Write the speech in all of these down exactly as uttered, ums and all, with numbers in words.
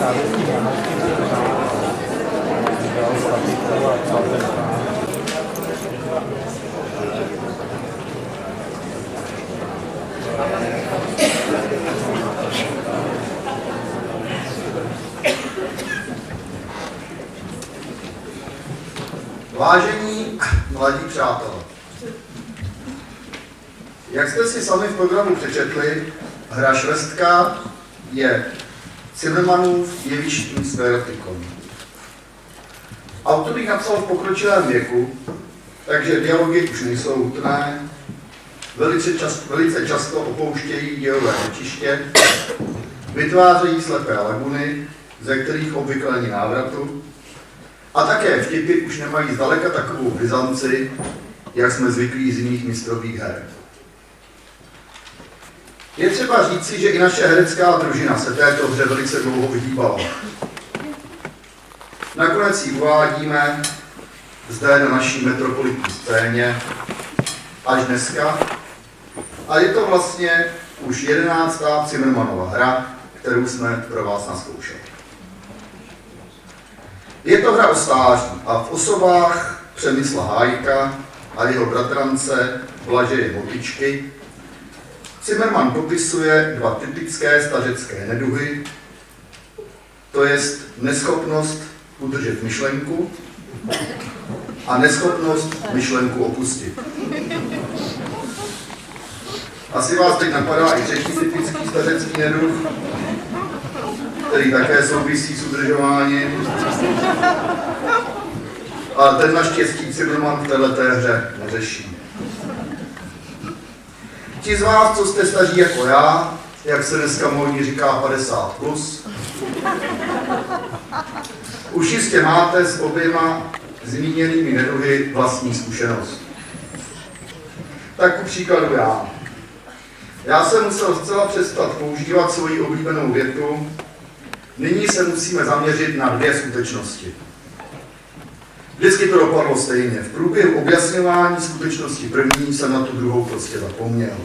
Vážení mladí přátelé, jak jste si sami v programu přečetli, hra Švestka je Zimmermannův jevištní sklerotikon. Autor ji napsal v pokročilém věku, takže dialogy už nejsou hutné, velice, čas, velice často opouštějí dějové řečiště, vytvářejí slepé laguny, ze kterých obvykle není návratu, a také vtipy už nemají zdaleka takovou byzanci, jak jsme zvyklí z jiných mistrových her. Je třeba říci, že i naše herecká družina se této hře velice dlouho vyhýbala. Nakonec ji uvádíme zde na naší metropolitní scéně až dneska. A je to vlastně už jedenáctá Zimmermannova hra, kterou jsme pro vás nazkoušeli. Je to hra o stáří a v osobách Přemysla Hájka a jeho bratrance Blažeje Motičky Zimmermann popisuje dva typické stařecké neduhy, to jest neschopnost udržet myšlenku a neschopnost myšlenku opustit. Asi vás teď napadá i třetí typický stařecký neduh, který také souvisí s udržováním. Ale ten naštěstí Zimmermann v této hře neřeší. Ti z vás, co jste staří jako já, jak se dneska módně říká padesát plus, už jistě máte s oběma zmíněnými neduhy vlastní zkušenost. Tak ku příkladu já. Já jsem musel zcela přestat používat svoji oblíbenou větu: nyní se musíme zaměřit na dvě skutečnosti. Vždycky to dopadlo stejně. V průběhu objasňování skutečnosti první jsem na tu druhou prostě zapomněl.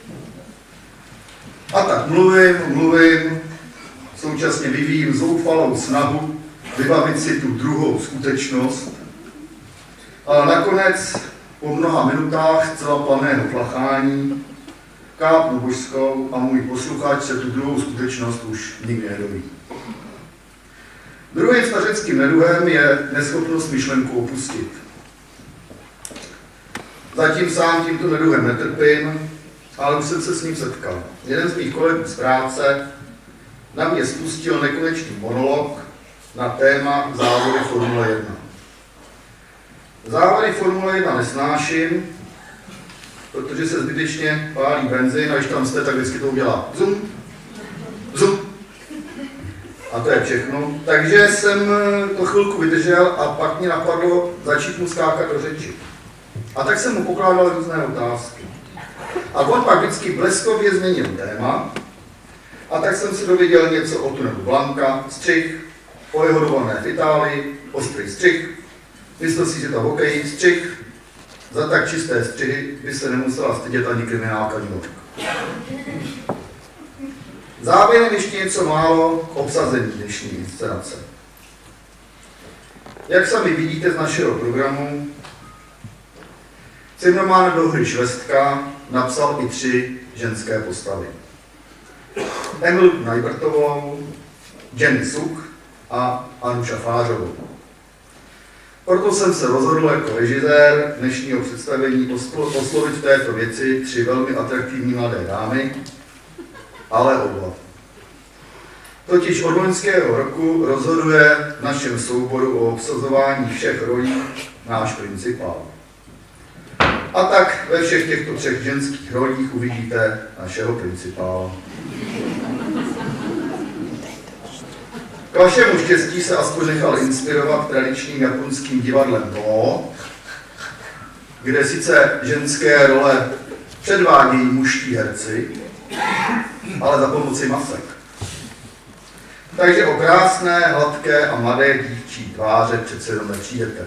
A tak mluvím, mluvím, současně vyvíjím zoufalou snahu vybavit si tu druhou skutečnost, ale nakonec po mnoha minutách zcela planého plachání kápnu božskou a můj posluchač se tu druhou skutečnost už nikdy nedoví. Druhým stařeckým neduhem je neschopnost myšlenku opustit. Zatím sám tímto neduhem netrpím, ale už jsem se s ním setkal. Jeden z mých kolegů z práce na mě spustil nekonečný monolog na téma závody Formule jedna. Závody Formule jedna nesnáším, protože se zbytečně pálí benzín a když tam jste, tak vždycky to udělá zum, zum. A to je všechno. Takže jsem to chvilku vydržel a pak mě napadlo začít mu skákat do řeči. A tak jsem mu pokládal různé otázky. A on pak vždycky bleskově změnil téma. A tak jsem si dověděl něco o tunelu Blanka, střih, o jeho dovolené v Itálii, ostrý střih. Myslel si, že to hokej, střih. Za tak čisté střihy by se nemusela stydět ani kriminálka New York. Závěrem ještě něco málo k obsazení dnešní inscenace. Jak sami vidíte z našeho programu, Zimmermann do hry Švestka napsal i tři ženské postavy. Emilu Najbrtovou, Jenny Suk a Anu Šafářovou. Proto jsem se rozhodl jako režisér dnešního představení oslovit v této věci tři velmi atraktivní mladé dámy, ale oba. Totiž od loňského roku rozhoduje v našem souboru o obsazování všech rolí náš principál. A tak ve všech těchto třech ženských rolích uvidíte našeho principála. K vašemu štěstí se aspoň nechal inspirovat tradičním japonským divadlem Toho, kde sice ženské role předvádějí mužští herci, ale za pomoci masek. Takže o krásné, hladké a mladé dívčí tváře přece jenom nepřijdete.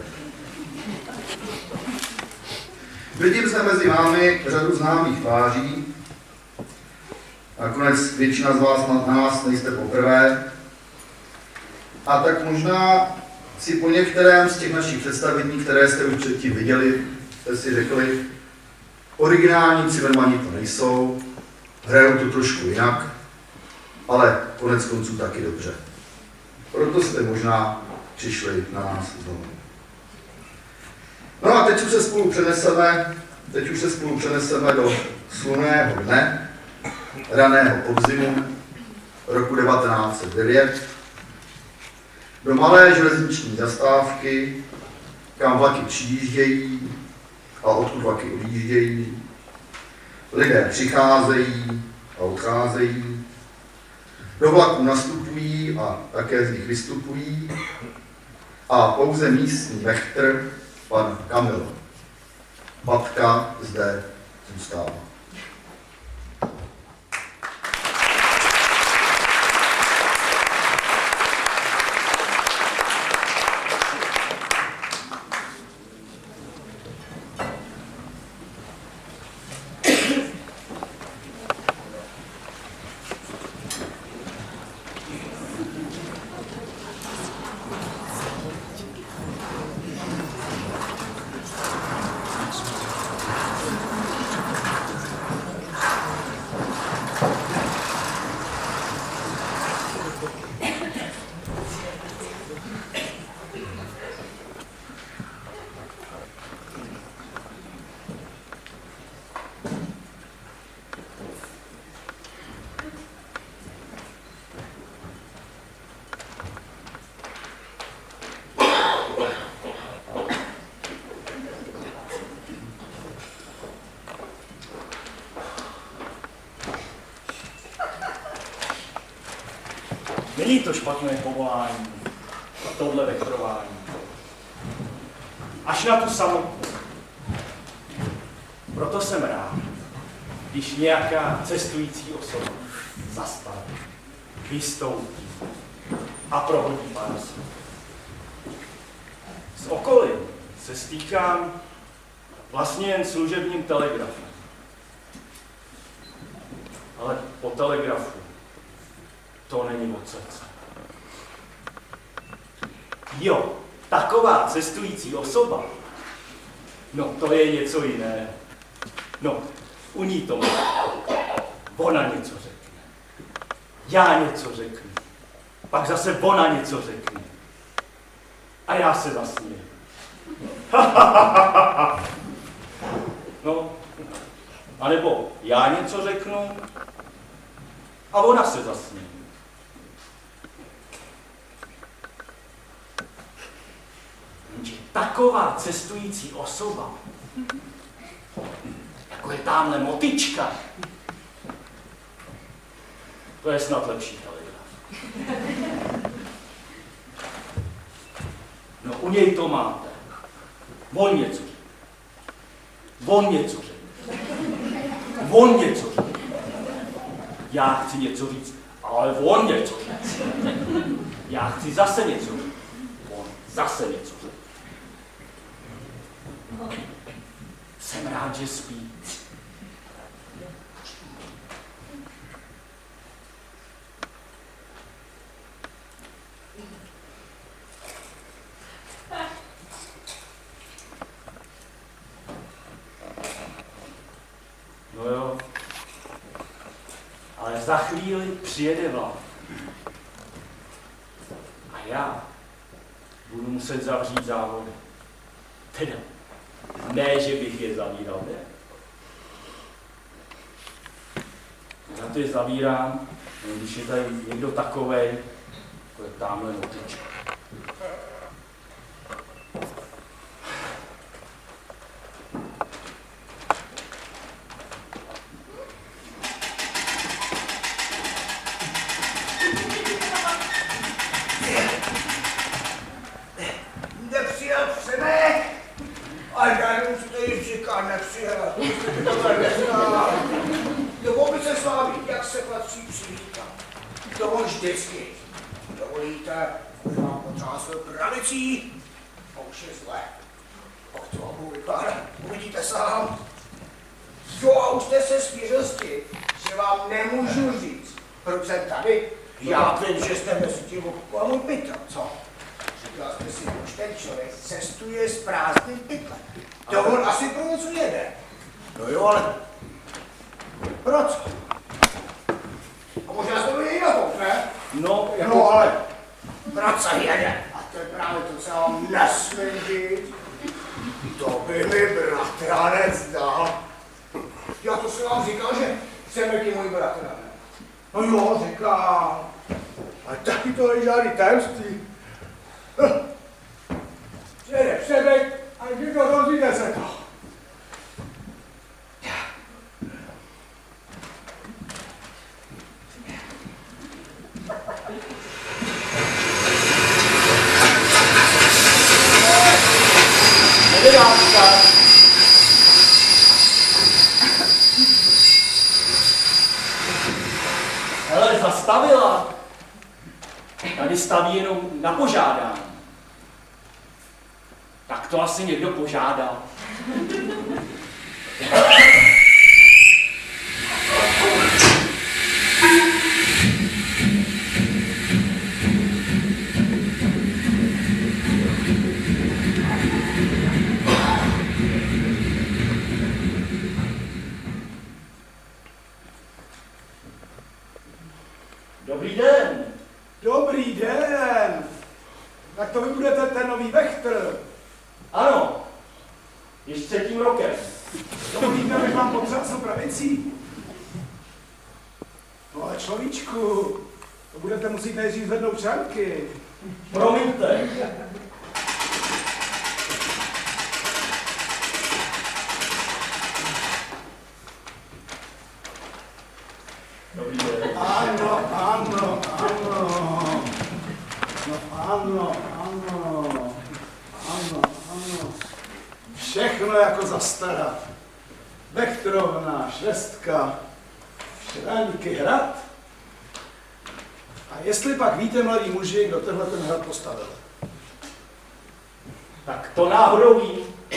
Vidím zde mezi vámi řadu známých tváří. Nakonec většina z vás na nás nejste poprvé. A tak možná si po některém z těch našich představení, které jste už předtím viděli, jste si řekli, originální Zimmermani to nejsou, hrajou to trošku jinak, ale konec konců taky dobře. Proto jste možná přišli na nás znovu. No a teď už se spolu přeneseme, teď už se spolu přeneseme do slunného dne, raného podzimu roku devatenáct set devět, do malé železniční zastávky, kam vlaky přijíždějí a odkud vlaky odjíždějí. Lidé přicházejí a odcházejí, do vlaků nastupují a také z nich vystupují a pouze místní vechtr, pan Kamil Batka, zde zůstává. Není to špatné povolání, tohle vektrování. Až na tu samotnou. Proto jsem rád, když nějaká cestující osoba zastaví, vystoupí a prohodí pár slov. Z okolí se stýkám vlastně jen služebním telegrafem. Ale po telegrafu to není od srdce. Jo, taková cestující osoba, no to je něco jiné. No, u ní to má. Ona něco řekne. Já něco řeknu. Pak zase ona něco řekne. A já se zasměju. No, anebo já něco řeknu a ona se zasměje. Taková cestující osoba, jako je tamhle motička, to je snad lepší telegraf. No u něj to máte. On něco řekne. On něco řekne. On něco řekne. Já chci něco říct, ale on něco řekne. Já chci zase něco říct. On zase něco řekne. Jsem rád, že spí. No jo, ale za chvíli přijede vlak. A já budu muset zavřít závody. Teda, ne, že bych je zavíral, ne? Já to je zavírám, když je tady někdo takovej, jako je tamhle motička. Nepřijel Přemek? A já jenom stojí říká, nepřijel. Tohle nezná. Nebo by se s vámi, jak se patří, přivítat. To on vždycky. Dovolíte, už vám potřásl pravicí, a už je zle. Jak to vám vypadá, uvidíte sám. Jo, a už jste se smířil s tím, že vám nemůžu říct, proč jsem tady Já vím, že jste mezi tím okupoval můj pytel, co? Říkal jste si, proč ten člověk cestuje s prázdným pytlem. To on asi pro něco jede. No jo, ale proč? A možná jste byli i na tom, ne? No, jako... No ale proč se jede? A to je právě to, co vám nesmím říct. To by mi bratranec dal. Já to jsem vám říkal, že Semek je můj bratranec. No jo, říkám. Ale taky to není žádný tajemství. Přijede Semek a když to dozvíte se to. Hele, zastavila. Tady staví jenom na požádání. Tak to asi někdo požádal. Dobrý den. Dobrý den. Tak to vy budete ten nový Vechtr. Ano, již třetím rokem. Dovolíte, abych vám potřásl pravicí? No ale človíčku, to budete muset nejdřív zvednout čárky. Promiňte. Dobrý den. Ano, ano, ano. No ano, ano. Ano, ano. Všechno jako za stará. Vechtrovna, švestka, Šraňky hrad. A jestli pak víte, mladí muži, kdo tenhle ten hrad postavil? Tak to náhodou vím.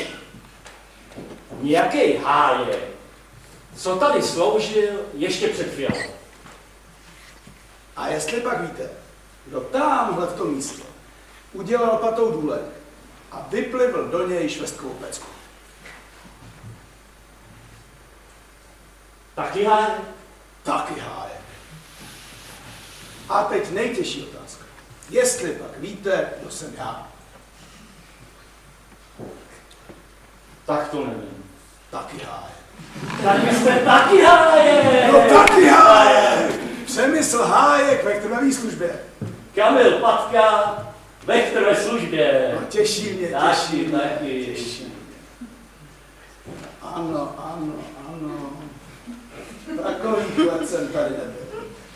Nějaký háje, co tady sloužil ještě před chvílí. A jestli pak víte, kdo tamhle v tom místě udělal patou důlek a vyplivl do něj švestkovou pecku. Taky háje? Taky háje. A teď nejtěžší otázka. Jestli pak víte, kdo jsem já? Tak to nevím. Taky háje. Tak vy jste taky háje! No taky háje! Přemysl Hájek ve Vechtrovné službě. Kamil Patka, Vechtr ve službě. No těší mě, Taky, těší mě, taky. těší mě. Ano, ano, ano. Takových let jsem tady nebyl.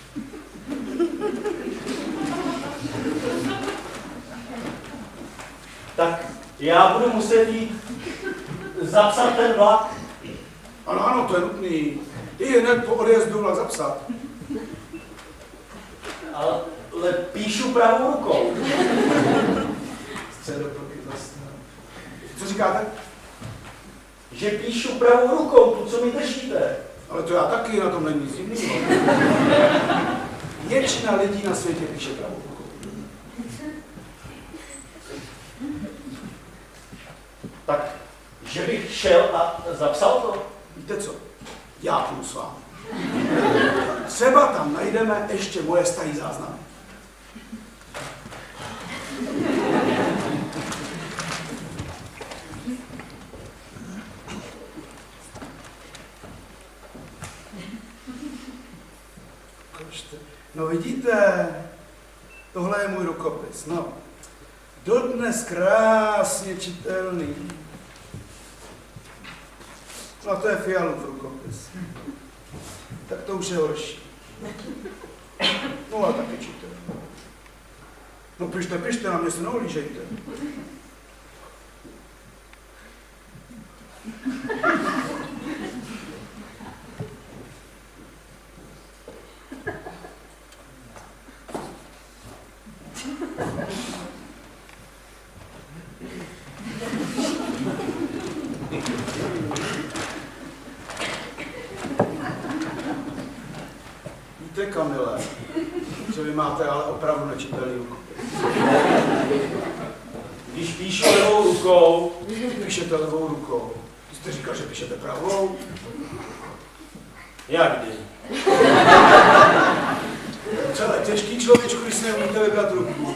Tak já budu muset jít zapsat ten vlak. Ano, ano, to je nutný. I hned po odjezdu vlak zapsat. Ale píšu pravou rukou. Co říkáte? Že píšu pravou rukou, tu, co mi držíte. Ale to já taky, na tom není nic jiného. Většina lidí na světě píše pravou rukou. Tak, že bych šel a zapsal to? Víte co? Já půjdu s vámi. Třeba tam najdeme ještě moje starý záznamy. No vidíte, tohle je můj rukopis, no. Dodnes krásně čitelný. No to je Fialův rukopis. Tak to už je horší. No a taky čitelný. No pište, pište, na mě se neolížejte. Víte, Kamile, Že vy máte ale opravdu nečitelný ruku. Když píšu levou rukou, Píšete levou rukou. Vy jste říkal, že píšete pravou. jak kdy? Celé těžký člověčku, když si neumíte vybrat ruku.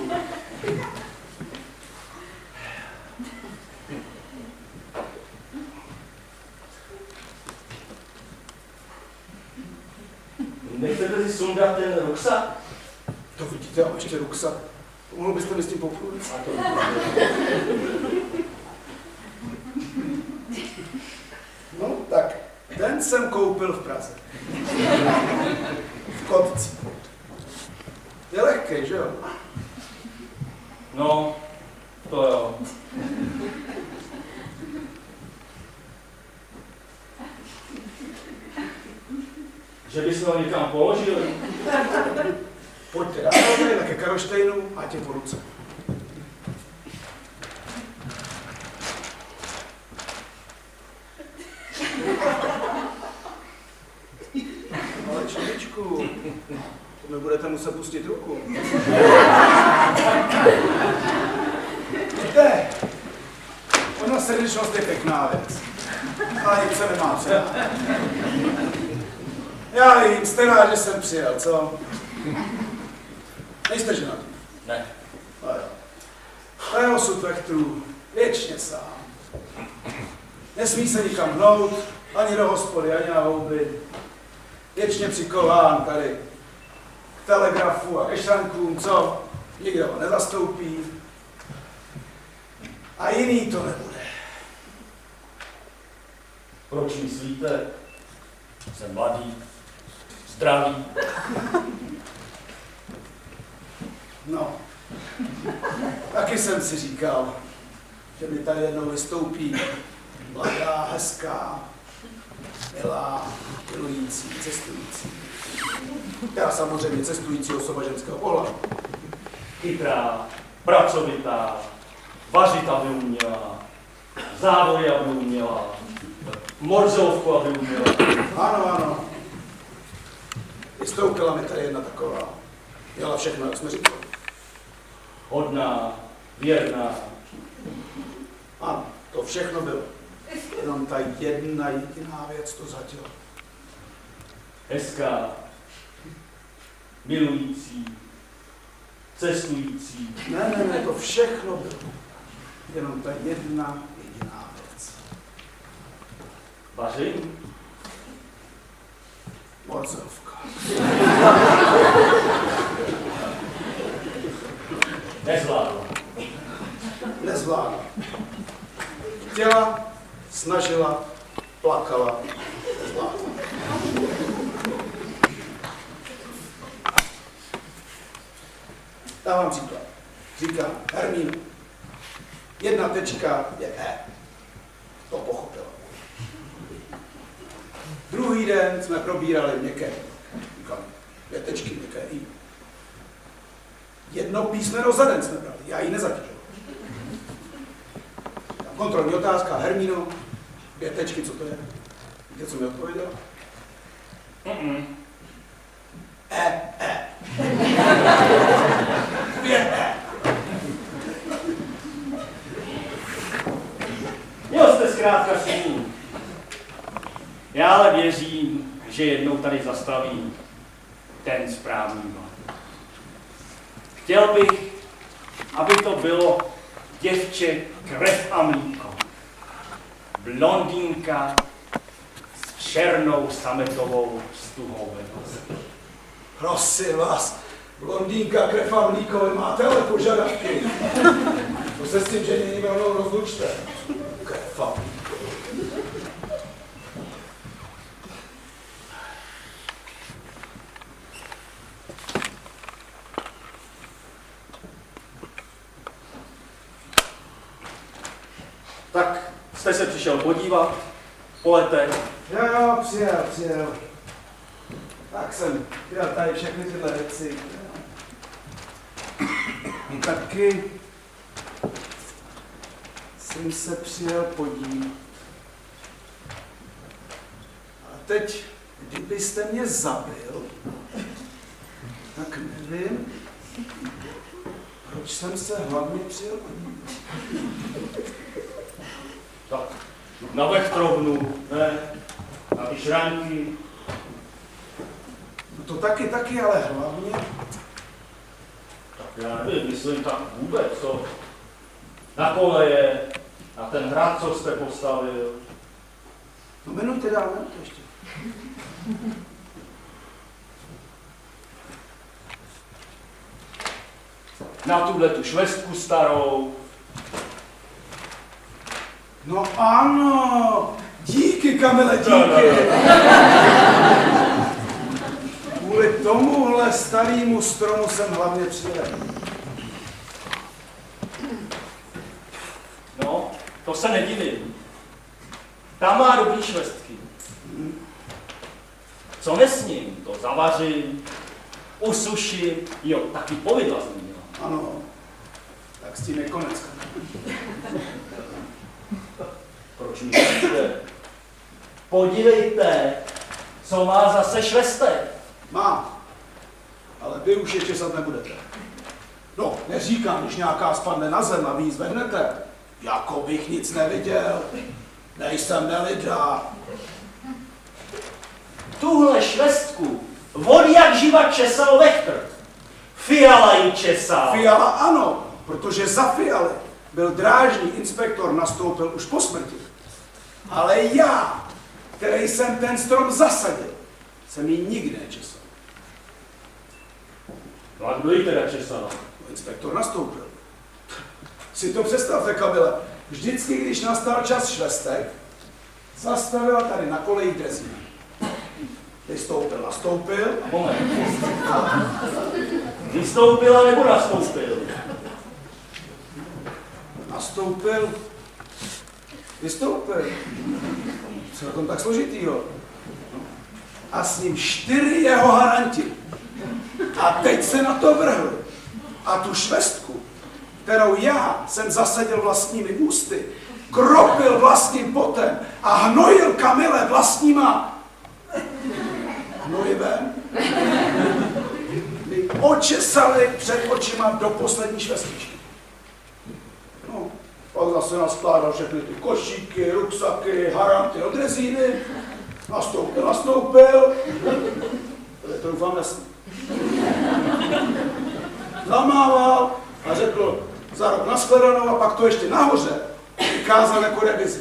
Nechcete si sundat ten ruksak? To vidíte, já mám ještě ruksak. Mohl byste mi s tím poplulit? No tak, ten jsem koupil v Praze. V Kotci. Je lehkej, že jo? No, to jo. Že bys ho někam položil? Pojďte dál, tady také Karlštejnu, ať je po ruce. Ale člověčku, to mi budete muset pustit ruku. Víte, ona srdečnost je pěkná věc, ale nic se nemá třeba. Já vím, jste rád, že jsem přijel, co? Nejste ženatý? Ne. No jo. To je osud vektorů, věčně sám. Nesmí se nikam hnout, ani do hospody, ani na houby. Věčně přikován tady k telegrafu a ke šrankům, co? Nikdo ho nezastoupí. A jiný to nebude. Proč myslíte? Jsem mladý, zdravý. No, taky jsem si říkal, že mi tady jednou vystoupí mladá, hezká, milá, milující, cestující. Já samozřejmě cestující osoba ženského pohlaví. Chytrá, pracovitá, vařit aby uměla, závory aby uměla, morzovku aby uměla. Ano, ano. Vystoupila mi tady jedna taková. Měla všechno, jak jsme říkali. Hodná, věrná. Ano, to všechno bylo. Jenom ta jedna jediná věc to zhatila. Hezká, milující, cestující. Ne, ne, ne, to všechno bylo. Jenom ta jedna jediná věc. Vařím? Morzovka. Nezvládla. Nezvládla. Chtěla, snažila, plakala, nezvládla. Dávám příklad. Říkám, Hermíno, jedna tečka je E. To pochopila. Druhý den jsme probírali měkké. Říkám, dvě tečky, měkké I. Jedno písmeno za den jsme brali, já ji nezatěžoval. Kontrolní otázka, Hermíno, dvě tečky, co to je? Víte, co mi odpověděla? Mm-mm. E, E. Dvě E. Měl jste zkrátka smůlu. Já ale věřím, že jednou tady zastaví ten správný vlak. Chtěl bych, aby to bylo děvče krev a mlíko. Blondýnka s černou sametovou stuhou ve vlasech. Prosím vás, blondýnka, krev a mlíko, vy máte ale požadavky. To se s tím, že není rovnou rozlučte. Krev a mlíko. Tak jste se přišel podívat po letech. Jo, jo, přijel, přijel. Tak jsem chtěl tady všechny tyhle věci. Taky jsem se přijel podívat. A teď, kdybyste mě zabil, tak nevím, proč jsem se hlavně přijel. Tak, na vechtrovnu, ne? Na ty šranky. No to taky, taky, ale hlavně... Tak já nevím, myslím tak vůbec, co? Na koleje, na ten hrad, co jste postavil. No jmenujte dál, ne? To ještě. Na tuhle tu švestku starou. No ano, díky, Kamile, díky. Kvůli tomuhle starému stromu jsem hlavně přijel. No, to se nedivím. Tam má dobrý švestky. Co nesním, to zavařím, usuším, jo, taky povidla z ní. Ano, tak s tím je konec. Proč mi říkáte? Podívejte, co má zase švestek. Má, ale vy už je česat nebudete. No, neříkám, když nějaká spadne na zem a vy ji zvednete. Jako bych nic neviděl. Nejsem nelida. Tuhle švestku od jak živa česal Vechtr. Fiala ji česal. Fiala ano, protože za Fialy byl drážní inspektor nastoupil už po smrti. Ale já, který jsem ten strom zasadil, jsem ji nikdy nečesal. No a kdo ji teda česal? Inspektor nastoupil. Si to představte, Kamile. Vždycky, když nastal čas švestek, zastavila tady na koleji drezína. Vystoupil, nastoupil. Moment. Vystoupil nebo nastoupil? Nastoupil. Vystoupil. Co je tom tak složitýho? A s ním čtyři jeho haranti. A teď se na to vrhli. A tu švestku, kterou já jsem zasadil vlastními ústy, kropil vlastním potem a hnojil Kamile vlastníma hnojivem, mi očesali před očima do poslední švestičky. No, pak zase naskládal všechny ty košíky, ruksaky, haranty od rezíny, nastoupil, nastoupil, ale to doufám nesmí. Zamával a řekl za rok nashledanou a pak to ještě nahoře vykázal jako revizi.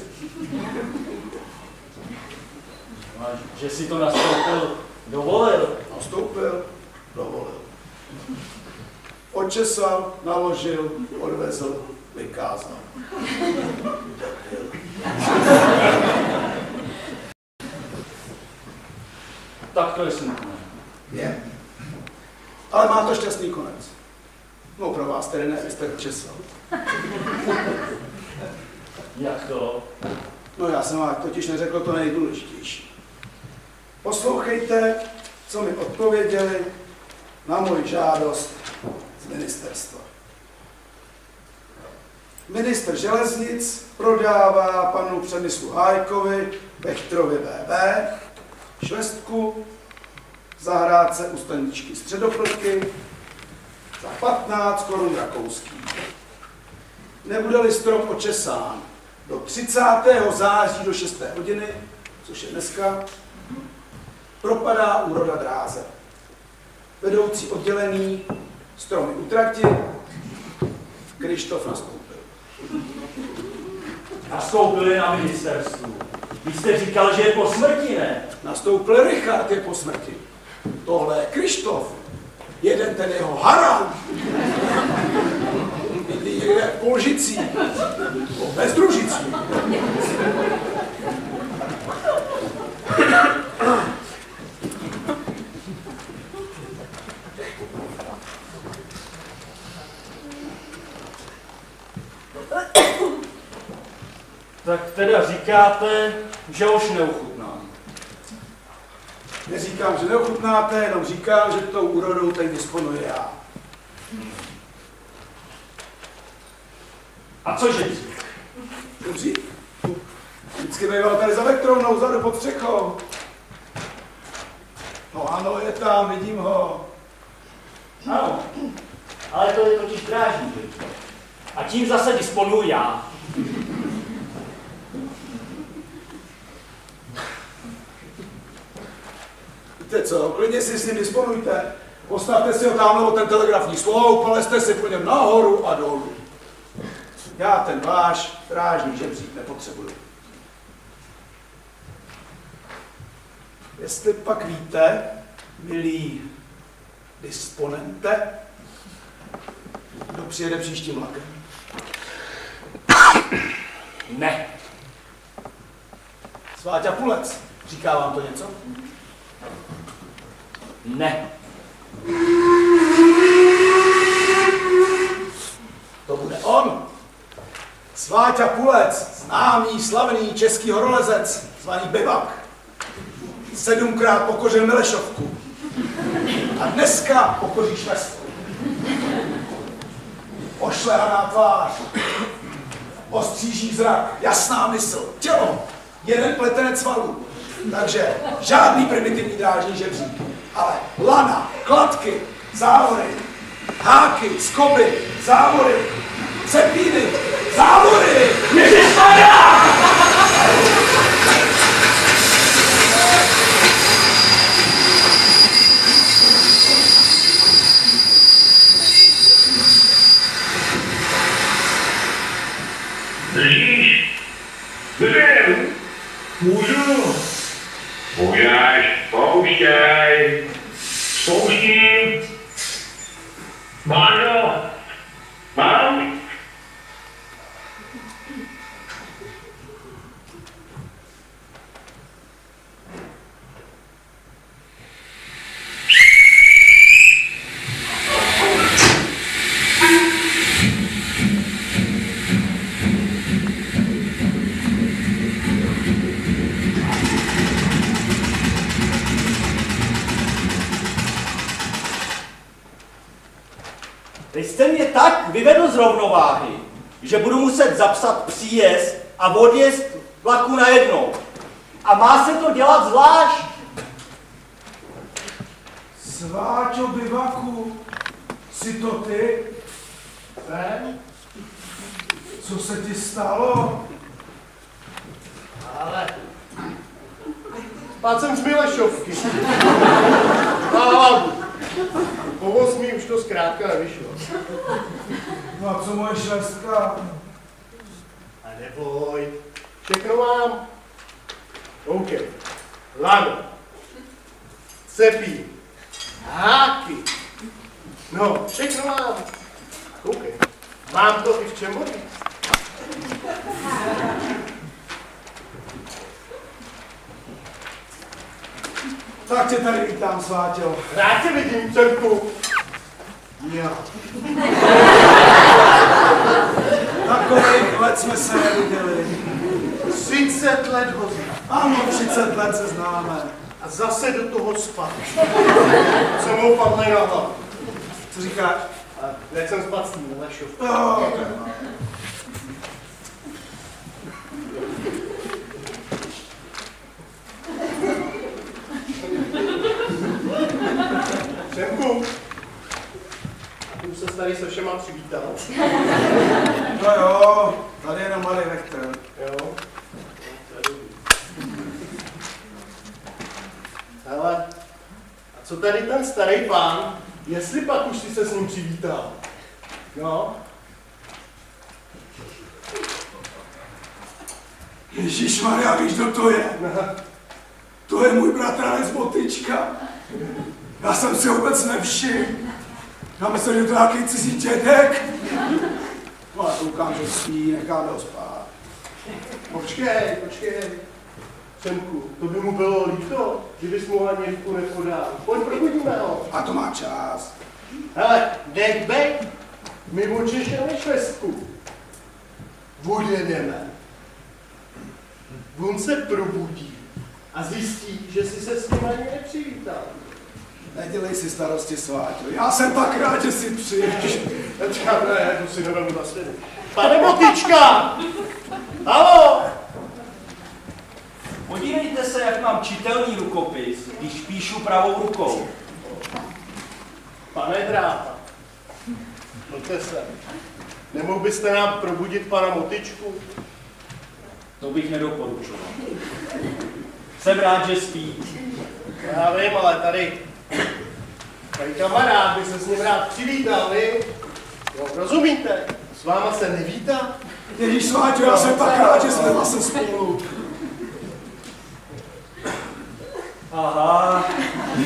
A že si to nastoupil, dovolil. Nastoupil, dovolil. Očesal, naložil, odvezl, vykázal. Tak to je smutné. Je. Ale má to šťastný konec. No pro vás tedy ne, vy jste česal. Jak to? No já jsem vám totiž neřekl to nejdůležitější. Poslouchejte, co mi odpověděli na moji žádost z ministerstva. Ministr železnic prodává panu Přemyslu Hájkovi, Vechtrovi V B, švestku, zahrádce u staničky Středoplky za patnáct korun rakouských. Nebude-li strom očesán do třicátého září do šesté hodiny, což je dneska, propadá úroda dráze. Vedoucí oddělení stromy utrati, Krištof nastoupil. Nastoupili na ministerstvu. Vy jste říkal, že je po smrti, ne? Nastoupil Richard, je po smrti. Tohle je Krištof. Jeden ten jeho haran. Bydlí někde v Polžicích. O Bezdružicích. Tak teda říkáte, že už neuchutnám. Neříkám, že neochutnáte, jenom říkám, že tou úrodou teď disponuji já. A cože dřív? Dobří? Vždycky býval tady za Vechtrovnou, vzadu pod střechou. No ano, je tam, vidím ho. Ano, ale to je totiž drážní, že? A tím zase disponuju já. Víte co, klidně si s ním disponujte. Postavte si ho tamhle o ten telegrafní sloup, polezte si po něm nahoru a dolů. Já ten váš drážní žebřík nepotřebuju. Jestli pak víte, milí disponente, kdo přijede příštím vlakem? Ne. Sváťa Pulec. Říká vám to něco? Ne. To bude on. Sváťa Pulec, známý, slavný český horolezec, zvaný Bebak. Sedmkrát pokořil Milešovku. A dneska pokoří Švestku. Ošlehaná tvář, ostříží zrak, jasná mysl, tělo, jeden pletenec valů. Takže žádný primitivní drážní žebřík, ale lana, kladky, závory, háky, skoby, závory, cepíny, závory! Ježišmarja! Držíš? Držím. Můžu. Můžeš, pouštěj. Spouštím. Máno. Mám. Teď jste mě tak vyvedl z rovnováhy, že budu muset zapsat příjezd a odjezd vlaku najednou. A má se to dělat zvlášť. Sváťo Bivaku, jsi to ty? Ten? Co se ti stalo? Ale... Spát jsem z Milešovky. A po osmí už to zkrátka nevyšlo. No a co moje švestka? A neboj, všechno mám. OK. Lano. Cepí. Háky. No, všechno mám. OK. Mám to i v čem mluvit. Tak tě tady vítám, Sváťo. Rád tě vidím, Čerku. Jo. Takových let jsme se neviděli. třicet let ho znám. Ano, třicet let se známe. A zase do toho spát. Jsem mu padlej na hlavu. Co říkáš? A hned jsem spát s tím Milešovkou. Jo. Přemku. A ty už se tady se všema přivítal. No jo, tady je jenom malý Vektr. Jo. To je dobrý. Hele, a co tady ten starý pán, jestli pak už jsi se s ním přivítal? No. Ježišmarja, víš, kdo to je? To je můj bratranec Botyčka. Já jsem si vůbec nevšiml. Já myslel, že to je nějaký cizí dědek. No ale koukám, že spí, necháme ho spát. Počkej, počkej. Přemku, to by mu bylo líto, kdybys mu ani ruku nepodal. Pojď, probudíme ho. A to má čas. Hele, dej bej, my očišťujeme švestku. Odjedeme. On se probudí a zjistí, že jsi se s ním ani nepřivítal. Nedělej si starosti, Sváťo. Já jsem tak rád, že si přijdeš. Počkej, ne, to si nevemu na svědu. Pane Botyčka! Haló! Podívejte se, jak mám čitelný rukopis, když píšu pravou rukou. Pane Dráta, pojďte se. Nemohl byste nám probudit pana Motyčku? To bych nedoporučoval. Jsem rád, že spí. Já vím, ale tady, tady kamarád by se s ním rád přivítal, vy? Jo, rozumíte? S váma se nevítá? Ježíš Sváťo, já jsem tak rád, že jsme zase spolu. Aha.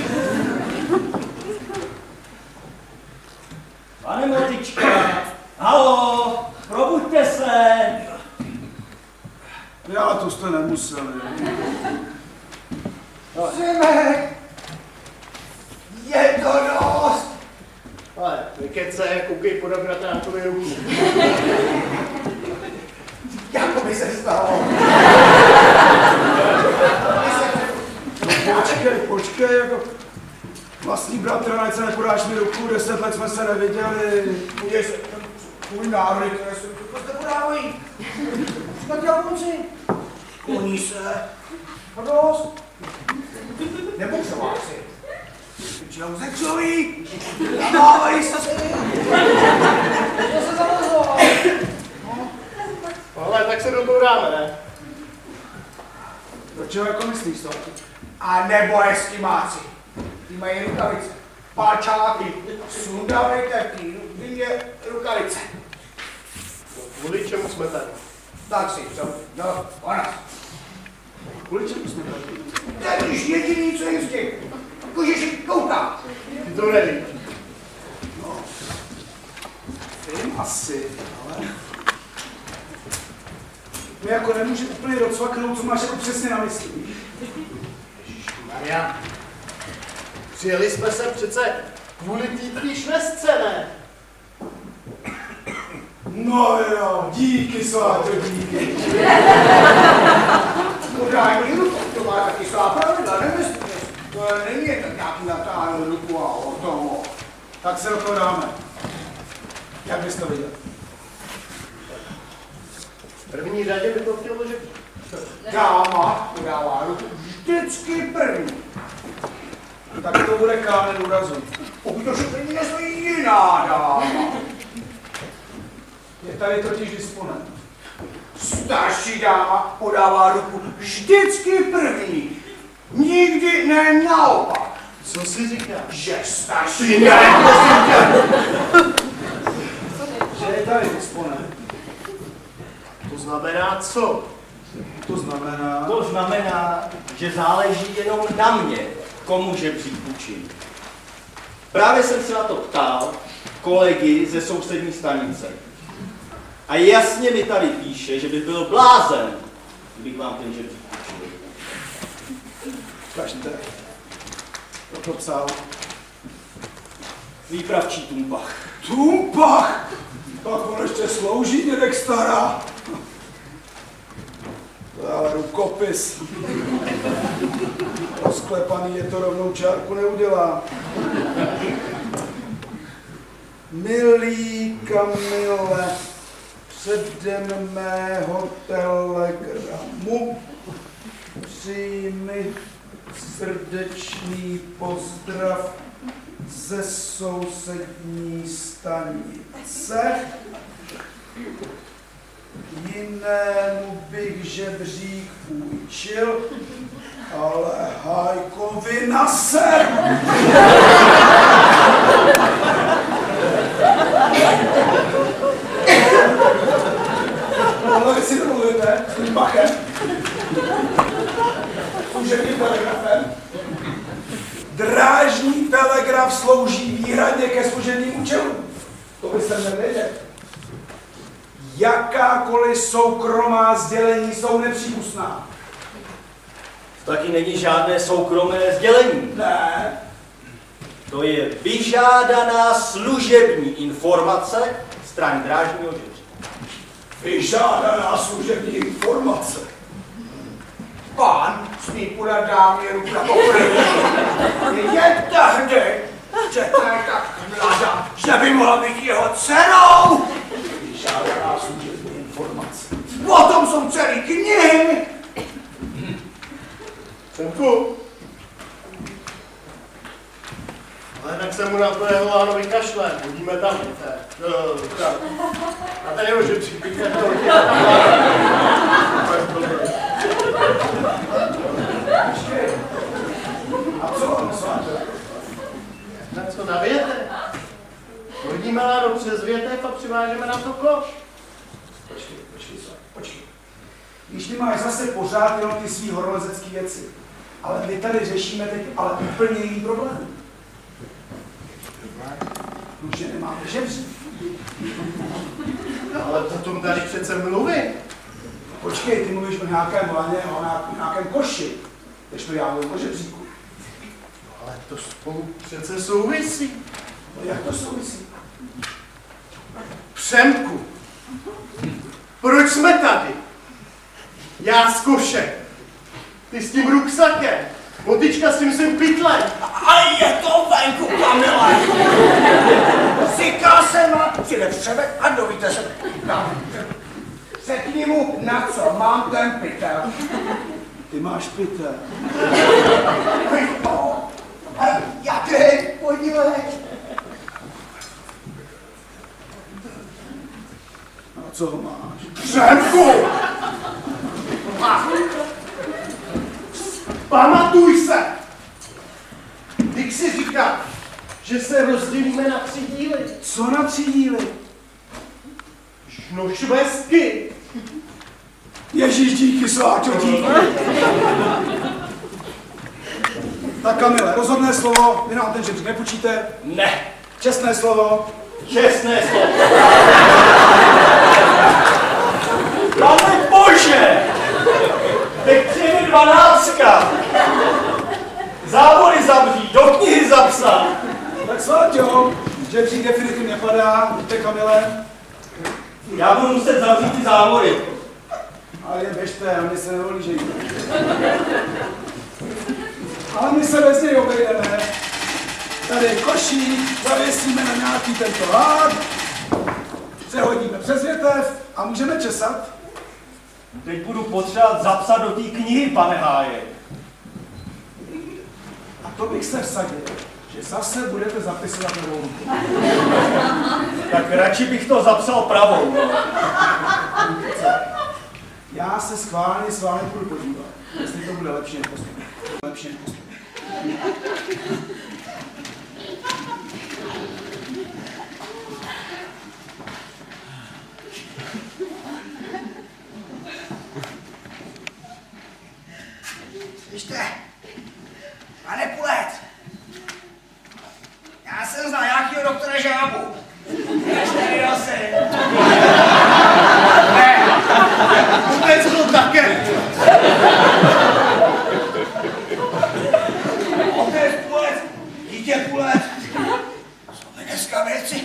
Pane Motyčka, halo, probuďte se. Já to jste nemuseli. Synek, je to dost. Ale vykece, koukej podat na tátovi ruku. Jako by se stalo. Počkej, počkej, jako vlastní bratr, ať se nepodáš mi ruku, deset let jsme se neviděli. Může se, tvůj národy, které se to zde podávají. Jsme dělníci. Kloní se. Prost. Nebo převáci. Většinou zexují. Namávají se si. To se zavazlo. Ale tak se do toho dáme, ne? Do čeho jako myslíš to? A nebo eskimáci. Ty mají rukavice. Páčáky. Sundavejte ty dvě rukavice. Kvůli čemu jsme tady? Tak si, co? No, ona. Kvůli čemu jsme tady? To je jediný, co je z těch. Kožiši kouká. Ty to nevíš. No. Vím asi, ale... My jako nemůže úplně docvaknout, co máš jako přesně na mysli. Maria, přijeli jsme se přece kvůli té tvý švestce, ne? No jo, díky Sváto, díky. Podání ruku, to má taky svá pravidla, nemyslíte? To není jen tak nějaký natáhnout ruku a o toho. Tak se do toho dáme. Jak bys to viděl? V první řadě by to chtělo, že... Dáma podává ruku vždycky první. Tak to bude kámen úrazu. Pokud to šuplení nestojí jiná dáma. Je tady totiž disponent. Starší dáma podává ruku vždycky první. Nikdy ne naopak. Co si říkáš? Že starší dáma. Že je tady disponent. To znamená co? To znamená... To znamená, že záleží jenom na mě, komu žebřík půjčím. Právě jsem se na to ptal kolegy ze sousední stanice. A jasně mi tady píše, že by byl blázen, kdybych vám ten žebřík půjčil. Kažte. To to psal. Výpravčí Tumpach. Tumpach! Pak on ještě slouží, dědek stará. To je ale rukopis. Rozklepaný je to, rovnou čárku neudělá. Milý Kamile, předem mého telegramu přijmi srdečný pozdrav ze sousední stanice. Jinému bych žebřík půjčil, ale Hajkovi na ser. Ale vy si domluvíte s tím Bachem? Služebním telegrafem? Drážní telegraf slouží výhradně ke služebním účelům. To byste měli vědět. Jakákoliv soukromá sdělení jsou nepřípustná. Taky není žádné soukromé sdělení. Ne. To je vyžádaná služební informace stran drážního žebříku. Vyžádaná služební informace. Pán smí podat dámě ruku na poprvé. Je tehdy, že to je tak mladá, že by mohla být jeho dcerou. Vyžádaná služební informace. O tom jsou celý knihy. Semku. Ale tak se mu na to jeho láno vykašlem. Budíme tam, víte. No, tam. A tady už je připíte to. A co on sváte? Na co, na větev? Hodíme láno přes větev a přivážeme na to koš. Počkej, počkej, sváte, počkej. Když ty máš zase pořád jenom ty svý horolezecký věci, ale my tady řešíme teď ale úplně jiný problém. Už je nemáme žebří. No, ale o tom tady přece mluvím. Počkej, ty mluvíš o nějakém laně, o nějakém koši, když to já mluvím o žebříku. No, ale to spolu přece souvisí. No, jak to souvisí? Přemku, proč jsme tady? Já s košem, ty s tím ruksakem, motička s tím svým pytlem. A je to venku, Kamile! Říkal jsem vám, přijde Přemek a dovíte se. No. Řekni mu, na co mám ten pytel. Ty máš pytel. Pytel? A jaký? Podívej. A co ho máš? Přemku! Pamatuj se! Když si říká, že se rozdělíme na tři díly. Co na tři díly? No švestky. Ježíš, díky, sváčo, díky. Tak Kamile, rozhodné slovo, vy nám ten žebřík nepůjčíte. Ne. Čestné slovo. Čestné slovo. Pane Bože! Teď přijde dvanáctka. Závody zavřít, do knihy zapsat. Tak sváťo, žebřík definitivně padá, víte Kamile. Já budu muset zavřít ty závody. Ale je běžte, a my se neolížejme. Ale my se bez něj obejdeme. Tady košík, zavěsíme na nějaký tento lát, přehodíme přes větev a můžeme česat. Teď budu potřebovat zapsat do té knihy, pane Háje. A to bych se vsadil, že zase budete zapisovat novou ruku. Tak radši bych to zapsal pravou. No. Já se schválně s vámi budu podívat, jestli to bude lepší než postupně. Lepší než postupně. Víšte, pane Pulet, já jsem znal nějakýho doktora Žábu. Ještě asi. Ne, vůbec byl také. Otec Pulet, dítě Pulet. Jsme dneska věci.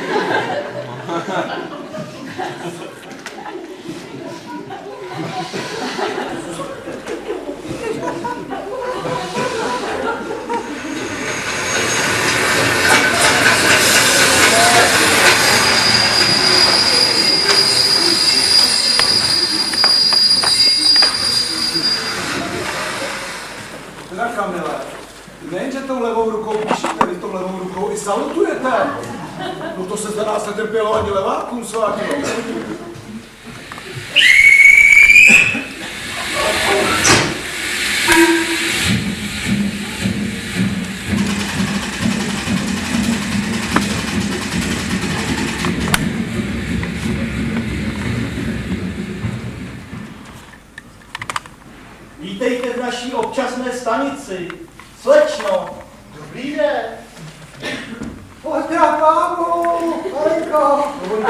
Teda Kamile, nejenže tou levou rukou píšete, vy tou levou rukou i salutujete. No to se za nás netrpělo ani levákům svátě. Vítejte v naší občasné stanici. Slečno. Dobrý den. Pojďte na kávu, Alenko.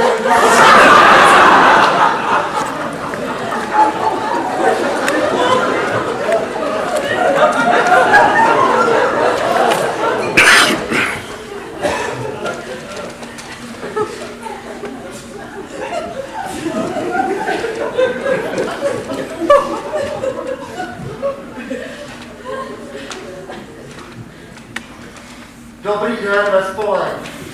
Dobrý den ve spole.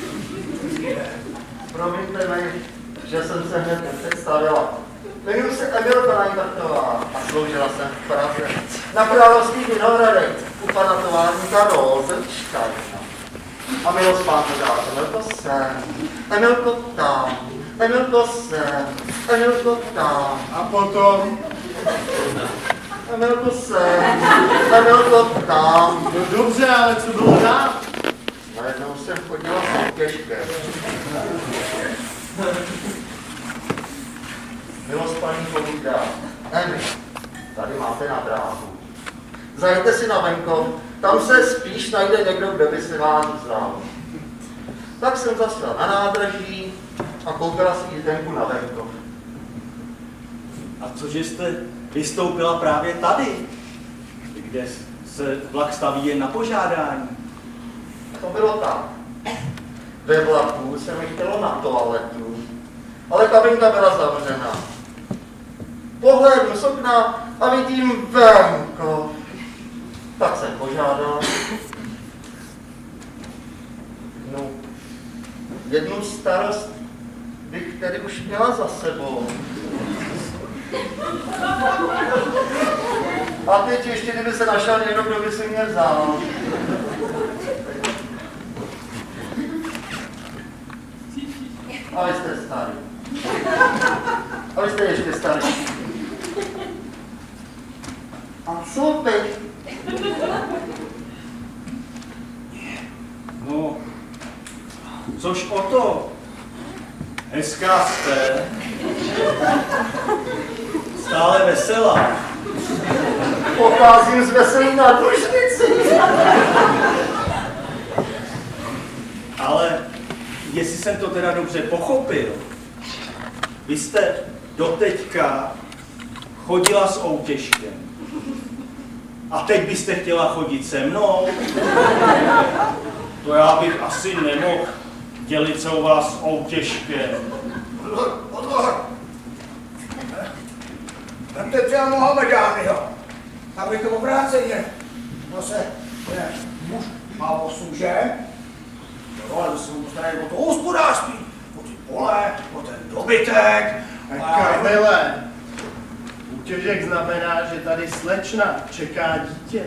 Promiňte mi, že jsem se hned nepředstavila. Jmenuji se Emil Brajbertová a sloužila jsem v Praze. Na Královských Vinohradech u pana továrníka Rosensteina. A Milo zpátky dál. Emilko sem, Emilko tam, Emilko sem, Emilko tam. A potom? Emilko sem, Emilko tam. No dobře, ale co bylo dál? Najednou jsem chodila s soutěžkem. Milost paní povídá. Emil, tady máte na dráhu. Zajďte si na venkov, tam se spíš najde někdo, kdo by si vás vzal. Tak jsem zašla na nádraží a koupila si jízdenku na venkov. A cože jste vystoupila právě tady, kde se vlak staví jen na požádání? To bylo tak. Ve vlaku se mi chtělo na toaletu, ale kabinka byla zavřena. Pohlédnu z okna a vidím venkov. Tak jsem požádal. No, jednu starost bych tedy už měla za sebou. A teď ještě, kdyby se našel někdo, kdo by si mě vzal. A vy jste starý. A vy jste ještě starý. A co teď? No, což o to? Hezká jste. Stále veselá. Pocházím z veselí na dlužnici. Ale jestli jsem to teda dobře pochopil, vy jste doteďka chodila s Outěžkem. A teď byste chtěla chodit se mnou? To já bych asi nemohl dělit se u vás s Outěžkem. Pozor, pozor! Vemte třeba Mohamedányho. Tam je to obráceně. No se, ne, muž má osm žen, no, ale se mu postarají o to hospodářství, o ty pole, o ten dobytek. Kamile, Outěžek znamená, že tady slečna čeká dítě.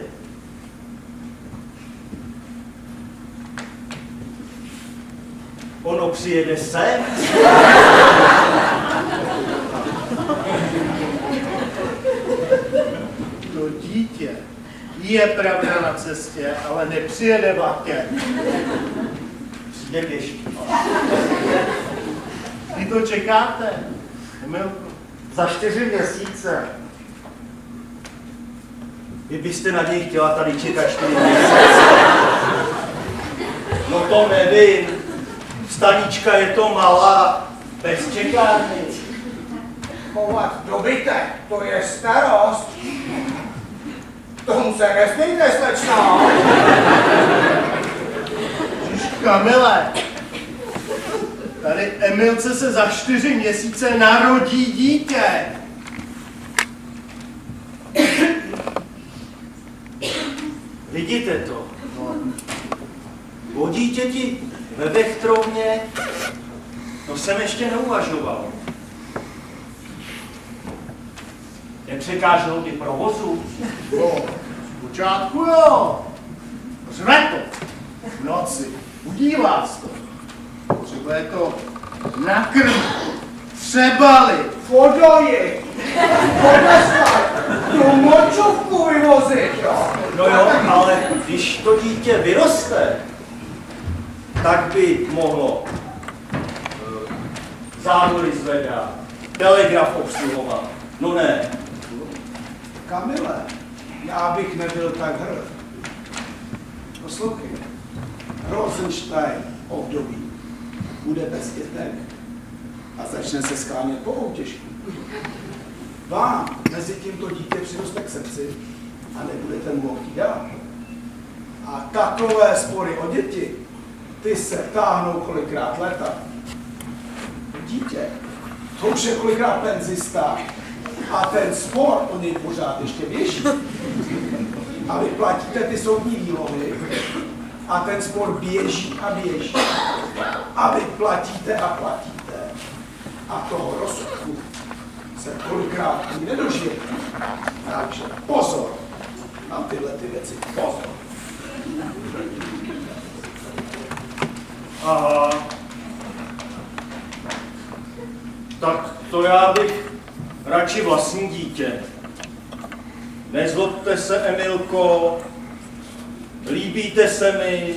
Ono přijede sem. To dítě je pravda na cestě, ale nepřijede vlakem. Přijde pěšky. Vy to čekáte, Emilko? Za čtyři měsíce. Vy byste na něj chtěla tady čekat čtyři měsíce. No to nevím. Stanička je to malá, bez čekárny. Chovat dobytek, to je starost. Tomu se nesmíte, slečno. Kamile, tady Emilce se za čtyři měsíce narodí dítě. Vidíte to? O dítěti ve Vechtrovně, to jsem ještě neuvažoval. Nepřekážou ty provozu? No, zpočátku jo. Řve to. V noci. Budí vás to. Potřebuje to nakrmit. Přebalit. Vodoji, podeslat, tu močovku vyvozit, jo. No jo, ale když to dítě vyroste, tak by mohlo uh, závory zvedat, telegraf obsluhovat. No ne. Kamile, já bych nebyl tak hrd. Poslouchej, Rosenstein období bude bez dětek a začne se sklánět po Outěžku. Vám mezi tím to dítě přiroste k srdci a nebudete mu ho dát. A takové spory o děti, ty se táhnou kolikrát leta. Dítě, to už je kolikrát penzista a ten spor o něj pořád ještě běží. A vy platíte ty soudní výlohy a ten spor běží a běží. A vy platíte a platíte. A toho rozsudku se kolikrát ani nedožijete. Takže pozor na tyhle ty věci. Pozor. Aha. Tak to já bych radši vlastní dítě. Nezlobte se, Emilko, líbíte se mi,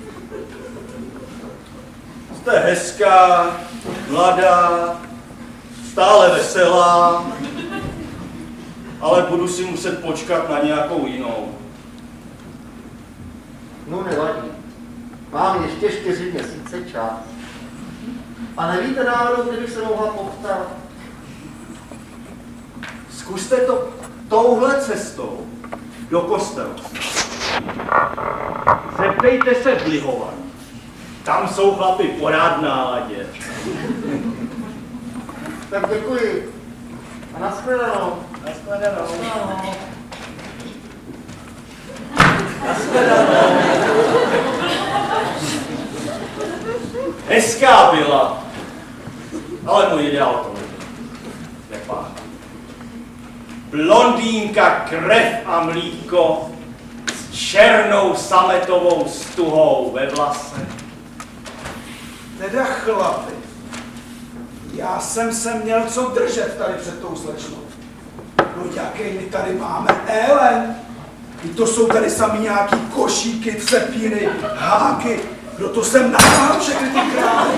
jste hezká, mladá, stále veselá, ale budu si muset počkat na nějakou jinou. No nevadí. Mám ještě čtyři měsíce čas. A nevíte náhodou, kdybych se mohla poptat? Zkuste to touhle cestou do kostela. Zeptejte se v Lihovar. Tam jsou chlapi pořád v náladě. Tak děkuji. A nashledanou. Nashledanou. No. Hezká byla, ale můj ideál to nepáchá. Blondýnka, krev a mlíko s černou sametovou stuhou ve vlase. Teda chlapi, já jsem se měl co držet tady před tou slečnou. No jaký my tady máme Ellen? To jsou tady sami nějaký košíky, cepíny, háky. Kdo to sem nahrál všechny ty krály?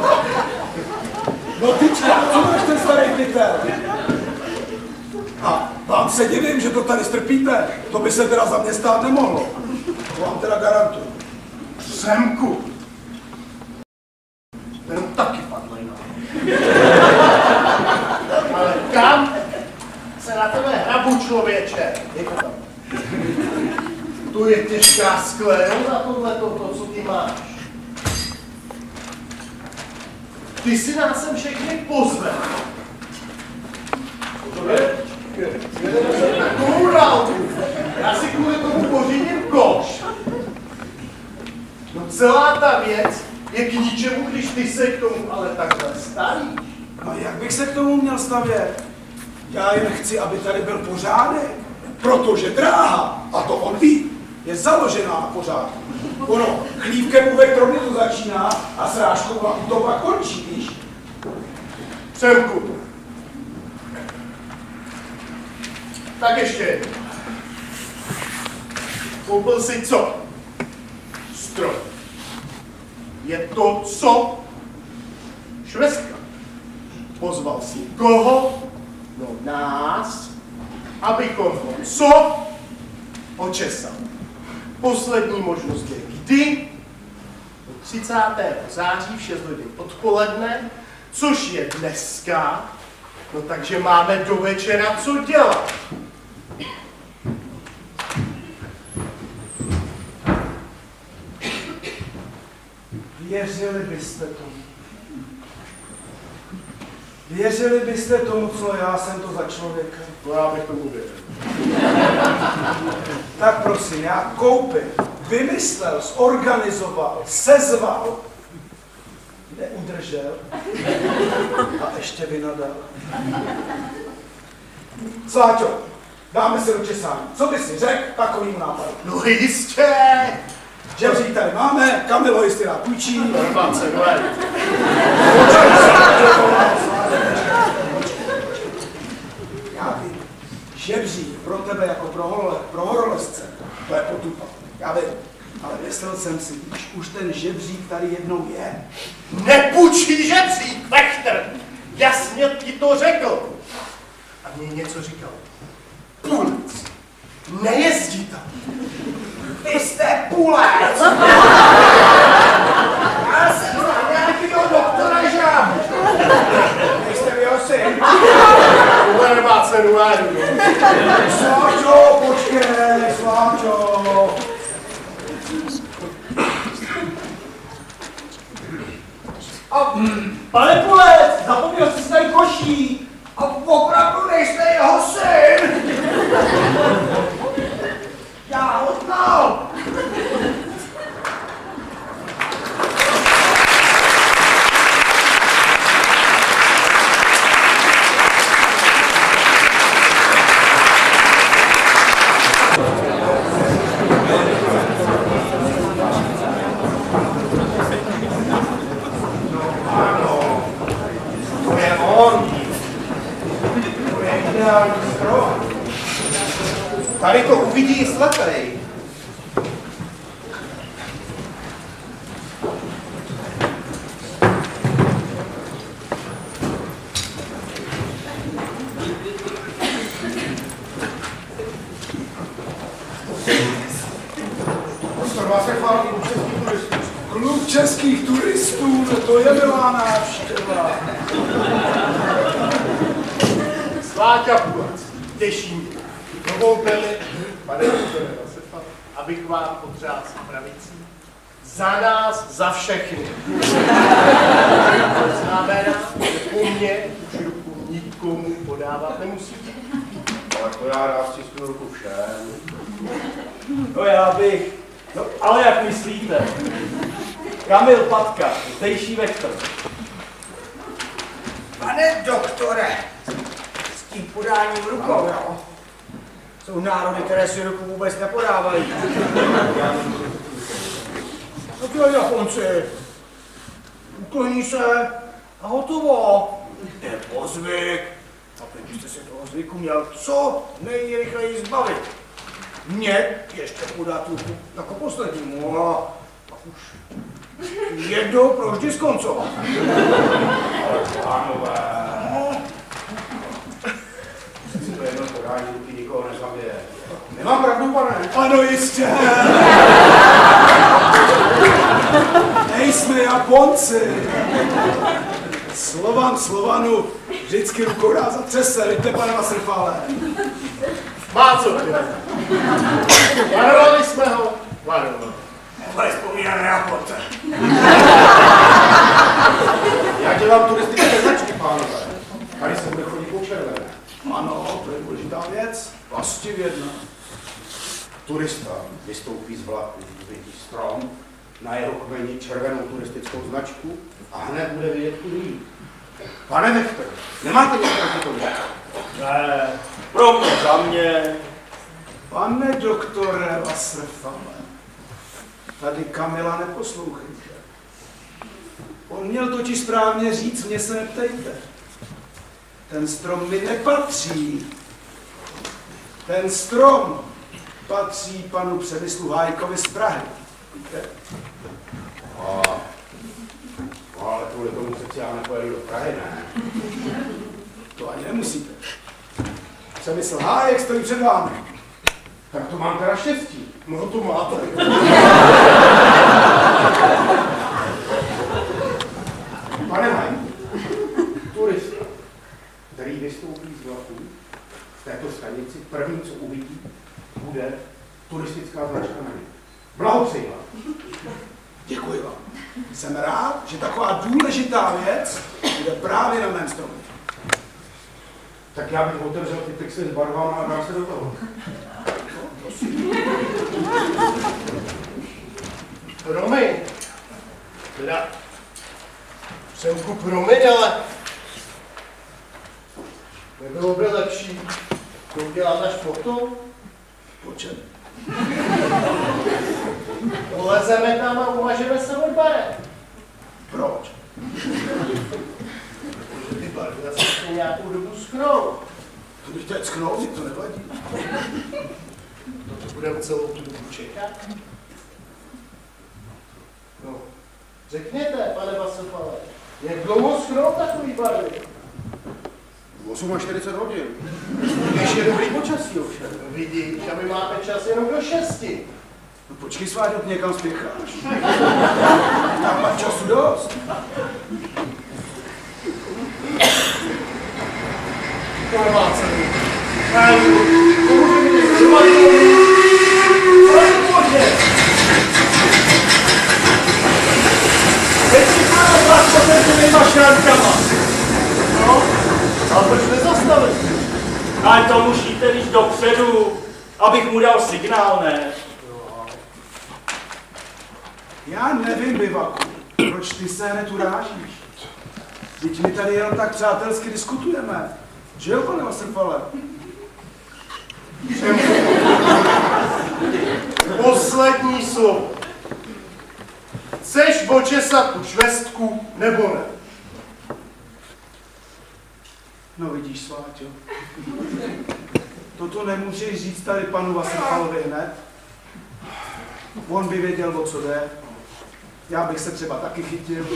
No tyčka, co máš ten starý pytel? A vám se divím, že to tady strpíte. To by se teda za mě stát nemohlo. To vám teda garantuju. Semku. Ten taky padlej na. Ale kam se na tebe hrabu, člověče? Jako tam. Tu je těžká skléra tohleto, to, co ty máš. Ty si nás sem všechny pozve. Takovou rálku. Já si kvůli tomu pořídím koš. No celá ta věc je k ničemu, když ty se k tomu ale takhle stavíš. No jak bych se k tomu měl stavět? Já jen chci, aby tady byl pořádek. Protože dráha, a to on ví, je založená na pořádku. Ono, chlívkem u Vektorny to začíná a srážkou to pak končí, víš? Semku. Tak ještě jednou. Koupil si co? Stroj. Je to co? Švestka. Pozval si koho? No nás, abychom ho co? Očesal. Poslední možnost je kdy? třicátého září v šest hodin odpoledne, což je dneska, no takže máme do večera co dělat. Věřili byste tomu. Věřili byste tomu, co já jsem to za člověka. No já bych tomu věřil. Tak prosím, já koupil, vymyslel, zorganizoval, sezval, neudržel a ještě vynadal. Sláťo, dáme se do česání. Co by si řekl takovýmu nápadu? No jistě! Žebřík tady máme, Kamilo jistě nám půjčí. Normálně se dole. Já vím, žebřík pro tebe jako pro, horole, pro horolezce, to je potupa. Já vím, ale myslel jsem si, když už ten žebřík tady jednou je. Nepůjčí žebřík, Vechter! Jasně ti to řekl. A mě něco říkal. Půlec. Nejezdí tam. Vy jste půlec! Já jsem znal nějakýho doktora Žábu. Vy jste jeho syn. Tohle nemá cenu, já jdu. Sláčo, počkej, Sláčo. A, Pane Pulec, zapomněl jsi si tady koší. a opravdu nejste jeho syn? Já ho znal. Tady to uvidí slepej. Klub českých turistů, no to je milá návštěva. Sláťa Pulac, těší mě. Dovolte mi, pane doktore Vasefa, abych vám potřásl pravicí. Za nás, za všechny. To znamená, že po mně už ruku nikomu podávat nemusíte. Ale to já rád stisknu ruku všem. No já bych, no ale jak myslíte? Kamil Patka, zdejší vektor. Pane doktore, s tím podáním rukou, jo? Jsou národy, které si ruku vůbec nepodávají. No ty Japonci, ukloní se a hotovo. To je pozvyk. A teď byste se toho zvyku měl co nejrychleji zbavit. Mně ještě podat ruku jako poslednímu a pak už jednou provždy skoncovat. Ale pánové, to jedno podání ruky nikoho nezabije. Nemám pravdu, pane? Ano, jistě. Nejsme Japonci. Slovan Slovanu vždycky rukou dá za třese, vidíte, pane Wasserfalle. Má co chtěl. Varovali jsme ho. Varovali. Ale vzpomíná na Japonce. Já dělám turistické značky, pánové. Tady se bude chodit po červené. Ano, to je důležitá věc. Vlastivědná. Turista vystoupí z vlaku, vidí strom, na jeho kmeni červenou turistickou značku a hned bude vidět, kudy jít. Pane Vechter, nemáte něco proti tomu? Ne, pro mě, za mě. Pane doktore Wasserfalle, tady Kamila neposlouchejte. On měl totiž správně říct, mě se neptejte. Ten strom mi nepatří. Ten strom patří panu Přemyslu Hájkovi z Prahy. Víte? A, no, ale kvůli tomu přeci já nepojedu do Prahy, ne? To ani nemusíte. Přemysl Hájek stojí před vámi. Tak to mám teda štěstí. No to máte. Pane Hájku, turista, který vystoupí z vlaku v této stanici, první, co uvidí, bude turistická značka na něj. Blahopřeji vám. Děkuji vám. Jsem rád, že taková důležitá věc bude právě na mém stromě. Tak já bych otevřel ty pixely s barvama a dám se do toho. Promiň. Teda, Přemku, promiň, ale nebylo by lepší to udělat až potom? Po čem? Polezeme tam a uvažeme se od barev. Proč? Ty barvy zase nějakou dobu schnou. To bych teď sknul, mi to nevadí. To budeme celou tu dobu čekat? No, řekněte, pane Wasserfalle, jak dlouho schnou takový barvy? čtyřicet osm hodin. Když je dobrý počasí ovšem. Vidíš, a my máme čas jenom do šesti. No počkej, Sváďo, někam spěcháš. Tam máš času dost. To nemá cenu. Káju, pomůže mi něco zrovali. Ale bože! Teď si pána vás potom těmejma šránkama. No, ale proč nezastavit? Ale to musíte jít dopředu, abych mu dal signál, ne? Já nevím, Bivaku, proč ty se hned urážíš. Vždyť my tady jenom tak přátelsky diskutujeme. Že jo, pane Wasserfalle? Poslední slovo. Chceš očesat tu švestku, nebo ne? No vidíš, Sváťo. Toto nemůžeš říct tady panu Wasserfallovi hned. On by věděl, o co jde. Já bych se třeba taky chytil.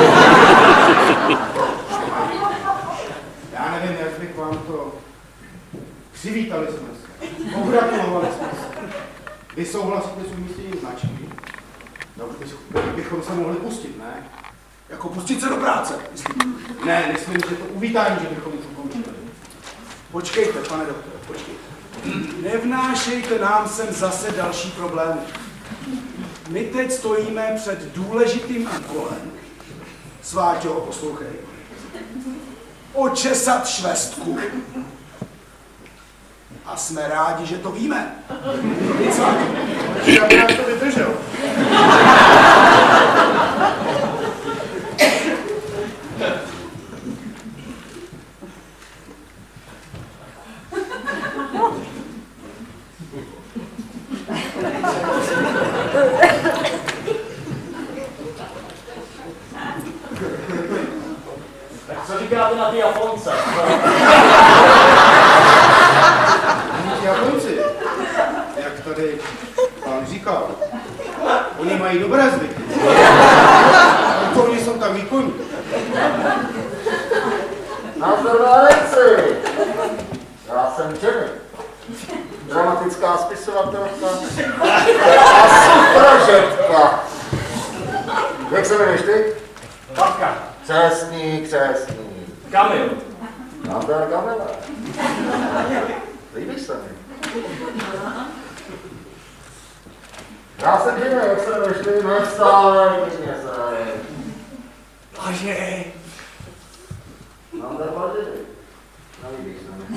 Já nevím, jak bych vám to... Přivítali jsme se. Pogratulovali jsme se. Vy souhlasíte s umístěním značky? No, bychom se mohli pustit, ne? Jako pustit se do práce. Ne, myslím, že to uvítání, že bychom něco končili. Počkejte, pane doktore, počkejte. Nevnášejte nám sem zase další problémy. My teď stojíme před důležitým úkolem. Sváťo, poslouchej. Očesat švestku. A jsme rádi, že to víme. Sváťo. Jak nás to vydržel? Tak co říkáte na ty Japonce? Ti Japonci, jak tady pán říkal, oni mají dobré zvyky. A to oni jsou tak výkonní. Nazdraváneci! Já jsem Jenny, dramatická spisovatelka a sufražetka. Jak se jmenuješ ty? Babka. Křesný, křesný. Kamil. Nazdar Kamila. Líbíš se mi? Já jsem Jenny, jak se jmenuješ ty? Nevstávej, klidně se. Blažej. Nazdar Blažej. Nelíbíš se mi.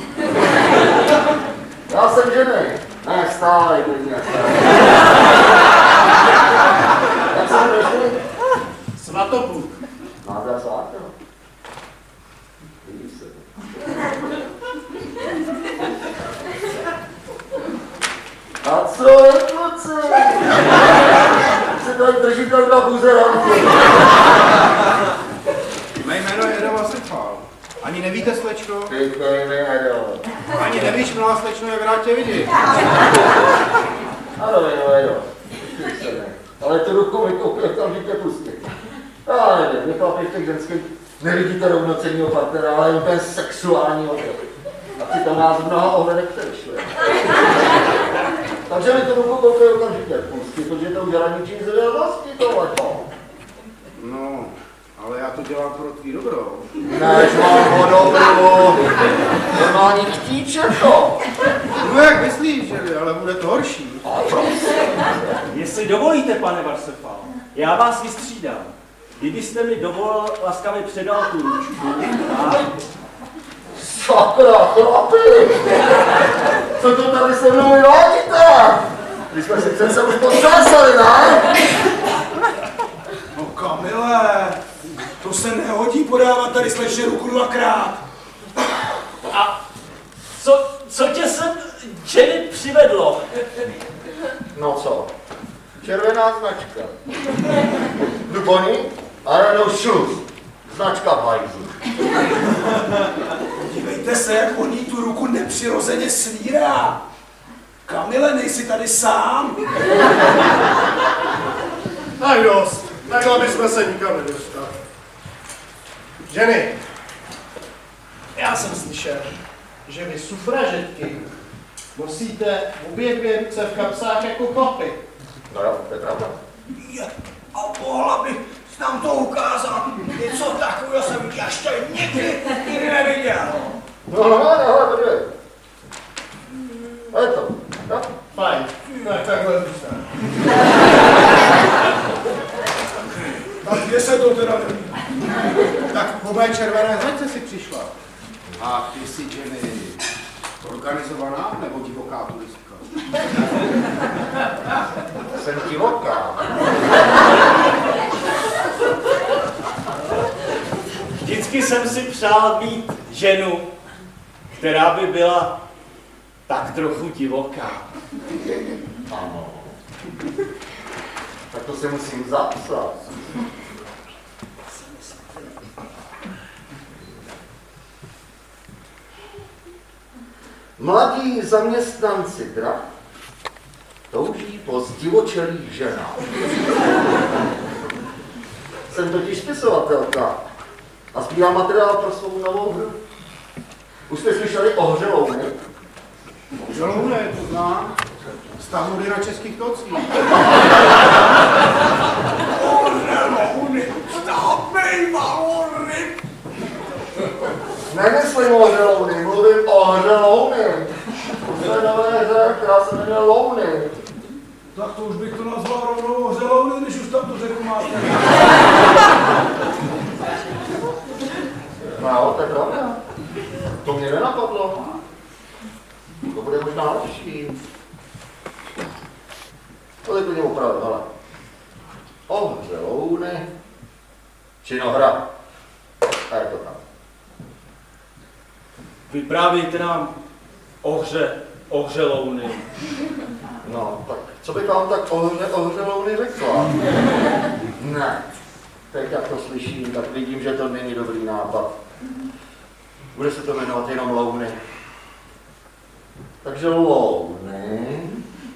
Já jsem Jenny. Nevstávej, klidně se. Jak se jmenuješ ty? Svatopluk. Nazdar Sváťo. Líbíš se mi. A co je, kluci? Se tady držíte dva buzeranky. Mé jméno je Edo Wasserfall. Ani nevíte, slečno? Říkej mi, Edo. Ani nevíš, milá slečno, jak rád tě vidím. Ano, Edo, Edo. Ale tu ruku mi koupil okamžitě pustit. Já nevím, vy chlapi v těch ženských nevidíte rovnocennýho partnera, ale jen ten sexuální odjel. A přitom nás v mnoha ohledech převyšuje. Takže mi tu ruku koupil okamžitě pustit, protože to udělá ničím z věrnosti tohleto. No, ale já to dělám pro tvý dobro. Než mám ho dobrou, normální chtíče to. No jak myslíš, že ale bude to horší. A prostě. Jestli dovolíte, pane Wasserfall, já vás vystřídám. Kdybyste mi dovolil, laskavě předal tu ručku a... Sakra, chlapi! Co to tady se mnou vyvádíte? My jsme si přece už potřásali, ne? No Kamile, to se nehodí podávat tady slečně ruku dvakrát. A co, co tě sem, Jenny, přivedlo? No co? Červená značka. Dubony a Renault Shoes. Značka hajzlu. Dívejte se, jak on jí tu ruku nepřirozeně svírá. Kamile, nejsi tady sám? Tak dost, takhle bychom se nikam nedostali. Jenny, já jsem slyšel, že vy sufražetky nosíte obě dvě ruce v kapsách jako chlapy. No jo, to je pravda. Je, a mohla bych nám to ukázat. Něco takového jsem ještě nikdy, nikdy neviděl. No, no, no, hele, podívej. A je to, jo? Fajn, tak takhle zůstane. Tak kde se to teda neví? Tak po mé červené značce si přišla. A ty jsi, Jenny, organizovaná nebo divoká turistka? Jsem divoká. Vždycky jsem si přál mít ženu, která by byla tak trochu divoká. Ano. Tak to si musím zapsat. Mladí zaměstnanci drah touží po zdivočelých ženách. Jsem totiž spisovatelka a sbírám materiál pro svou novou hru. Už jste slyšeli o Hřelouny? Hřelouny, to znám. Stavody na českých tocích. Hřelouny, stavby valony. Nemyslím o Hřelouny, mluvím o Hřelouny. To je nové hře, která se jmenuje Louny. Tak to už bych to nazval rovnou Hřelouny, když už tam tu řeku máte. No, to je pravda. To mě nenapadlo. To bude možná lepší. To je klidně opravdu, hele. O Hřelouny, činohra. A je to tam. Vyprávějte nám o hře, o Hřelouny. No, tak co bych vám tak o hře, o Hřelouny řekla? Ne. Teď jak to slyším, tak vidím, že to není dobrý nápad. Bude se to jmenovat jenom Louny. Takže Louny.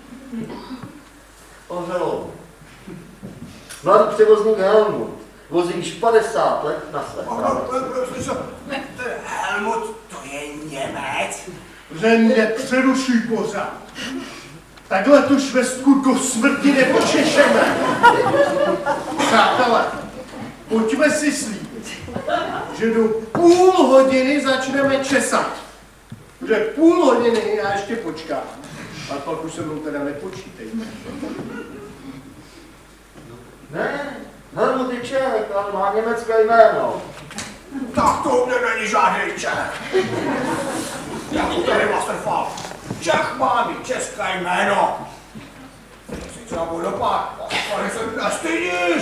O Hřelouny. Mladý převozník Helmut vozí již padesát let na své pravici. Helmut, to je Němec. Že mě přeruší pořád. Takhle tu švestku do smrti nepočešeme. Přátelé, pojďme si slíbit, že do půl hodiny začneme česat. Že půl hodiny já ještě počkám. A pak už se mnou teda nepočítejte. Ne, Helmut je Čech, ale má německé jméno. Tak to mě není žádný Čech. Jak tady Wasserfall. Čech má mít české jméno. Si třeba vodopád, ale se nestydíš.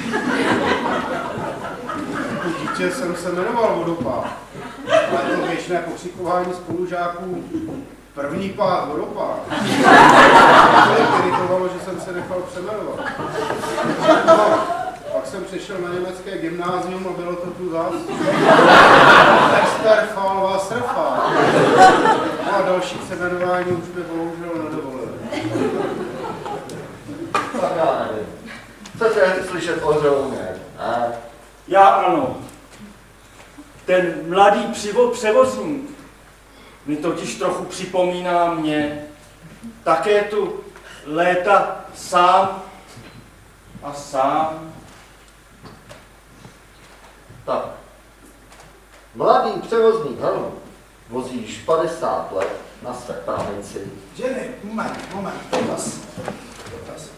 Dítě jsem se jmenoval Vodopád. Ale to věčné pokřikování spolužáků první pád Vodopád. To iritovalo, že jsem se nechal přeměnovat. No, pak jsem přišel na německé gymnázium a bylo to tu zás. Westerfall, Wasserfall. No a další přeměnování už mi bohužel nedovolili. Tak já nevím. Chcete slyšet o Hřelouně? Ne? Já ano. Ten mladý přivo, převozník mi totiž trochu připomíná mě. Také tu léta sám a sám. Tak. Mladý převozník Helmut vozí již padesát let na své pravici. Jenny, moment, moment, dotaz. Dotaz.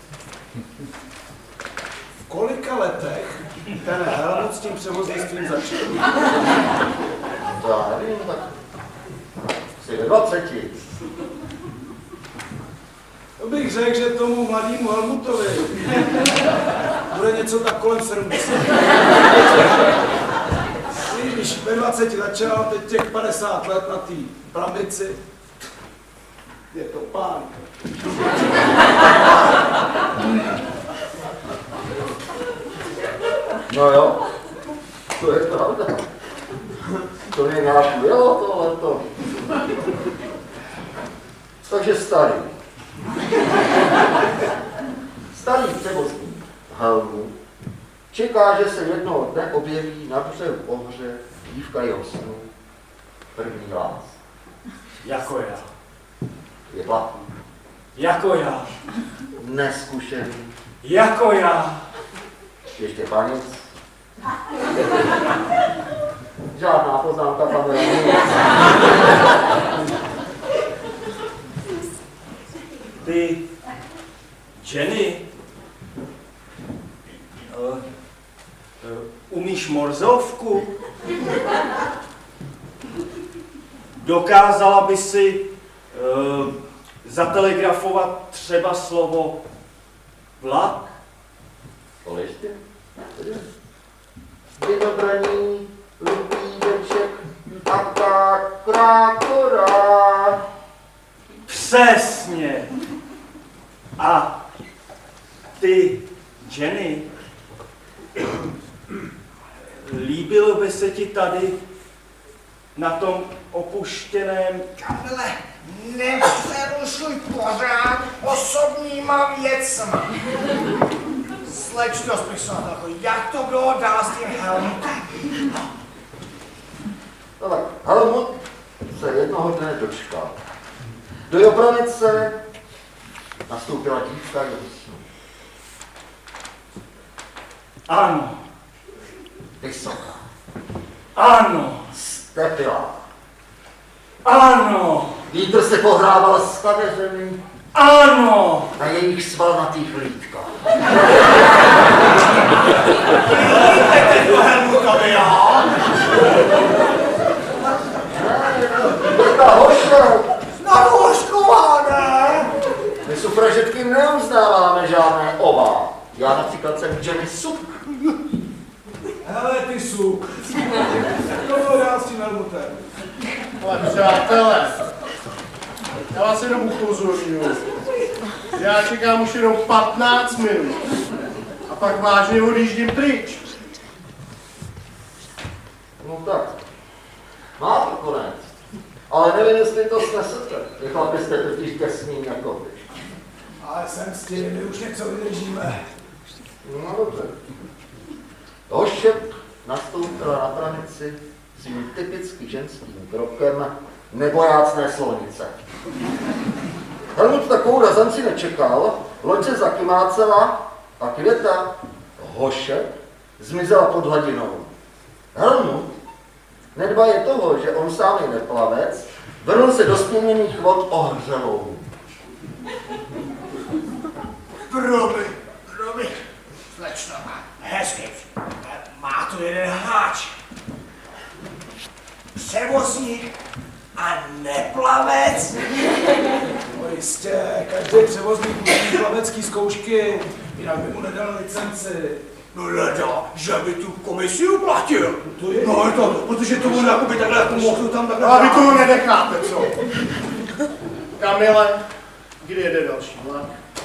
V kolika letech ten Helmut s tím převoznictvím začal? To já nevím, tak asi ve dvaceti. To bych řekl, že tomu mladému Helmutovi bude něco tak kolem sedmdesát. Když ve dvaceti začal, teď těch padesát let na té pravici, je to pán. No jo, to je pravda. To mě nějak bylo tohleto. Takže starý. Starý převozník Helmut čeká, že se jednoho dne objeví na břehu Ohře dívka jeho snu, první lás. Jako já. Je plachý, Jako já. neskušený, Jako já. ještě panic. Žádná poznámka tam není. Ty, Jenny, uh, uh, umíš morzovku? Dokázala by si uh, zatelegrafovat třeba slovo vlak? Poliště? Vydobraní, lupídeček, taká krákora. Přesně. A ty, Jenny, líbilo by se ti tady na tom opuštěném... Kamile, nepřerušuj pořád osobníma věcma. Slečno Spisovatelko, jak to bylo dál s tím Helmutem? No tak, Helmut se jednoho dne dočkal. Do jeho pranice nastoupila dívka do snu. Ano. Vysoká. Ano. Stepilá. Ano. Vítr se pohrával s kadeřemi. Ano. Na jejich svalnatých hlídkách. Vidíte to Helmutovi, jo? Je ta hoša. Znovu oškované. My sufražetky neuznáváme žádné ova. Já například jsem Jenny Suk. Hele, ty suk. To bylo dál s tím Helmutem. Ale přátelé, já vás jenom upozorňuji. Já čekám už jenom patnáct minut. A pak vážně odjíždím pryč. No tak, má to konec. Ale nevím, jestli to snesete. Vy chlapi jste totiž těsní jako vy. Ale jsem s tím, my už něco vydržíme. No dobře. Hošek nastoupila na pranici svým typicky ženským krokem nebojácné slonice. Helmut takovou razanci nečekal, loď se zakymácela a květa Hošek zmizela pod hladinou. Helmut, nedbaje toho, že on sám je neplavec, vrhl se do stěněných vod ohřelou. Promiň, promiň, slečno, hezky, má tu jeden háč. Převozník a neplavec? No jistě, každý převozník musí plavecký zkoušky, jinak by mu nedal licenci. No leda, že by tu komisi uplatil. To je no, to, protože to bude jakoby takhle, jako mohl tam takhle... Ale vy toho nenecháte, co? Kamile, kdy jede další vlak?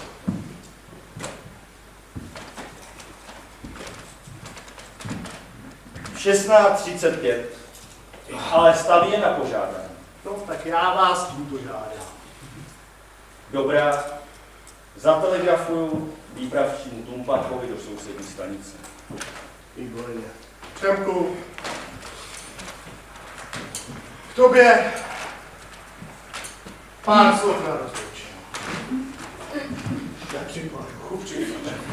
šestnáct třicet pět. Ale staví je na požádání. No, tak já vás tímto žádám. Dobrá. Zatelegrafuju výpravčímu Tumpakovi do sousední stanice. Výborně. Přemku, k tobě pár slov na rozloučení. Já připadám, chupčík.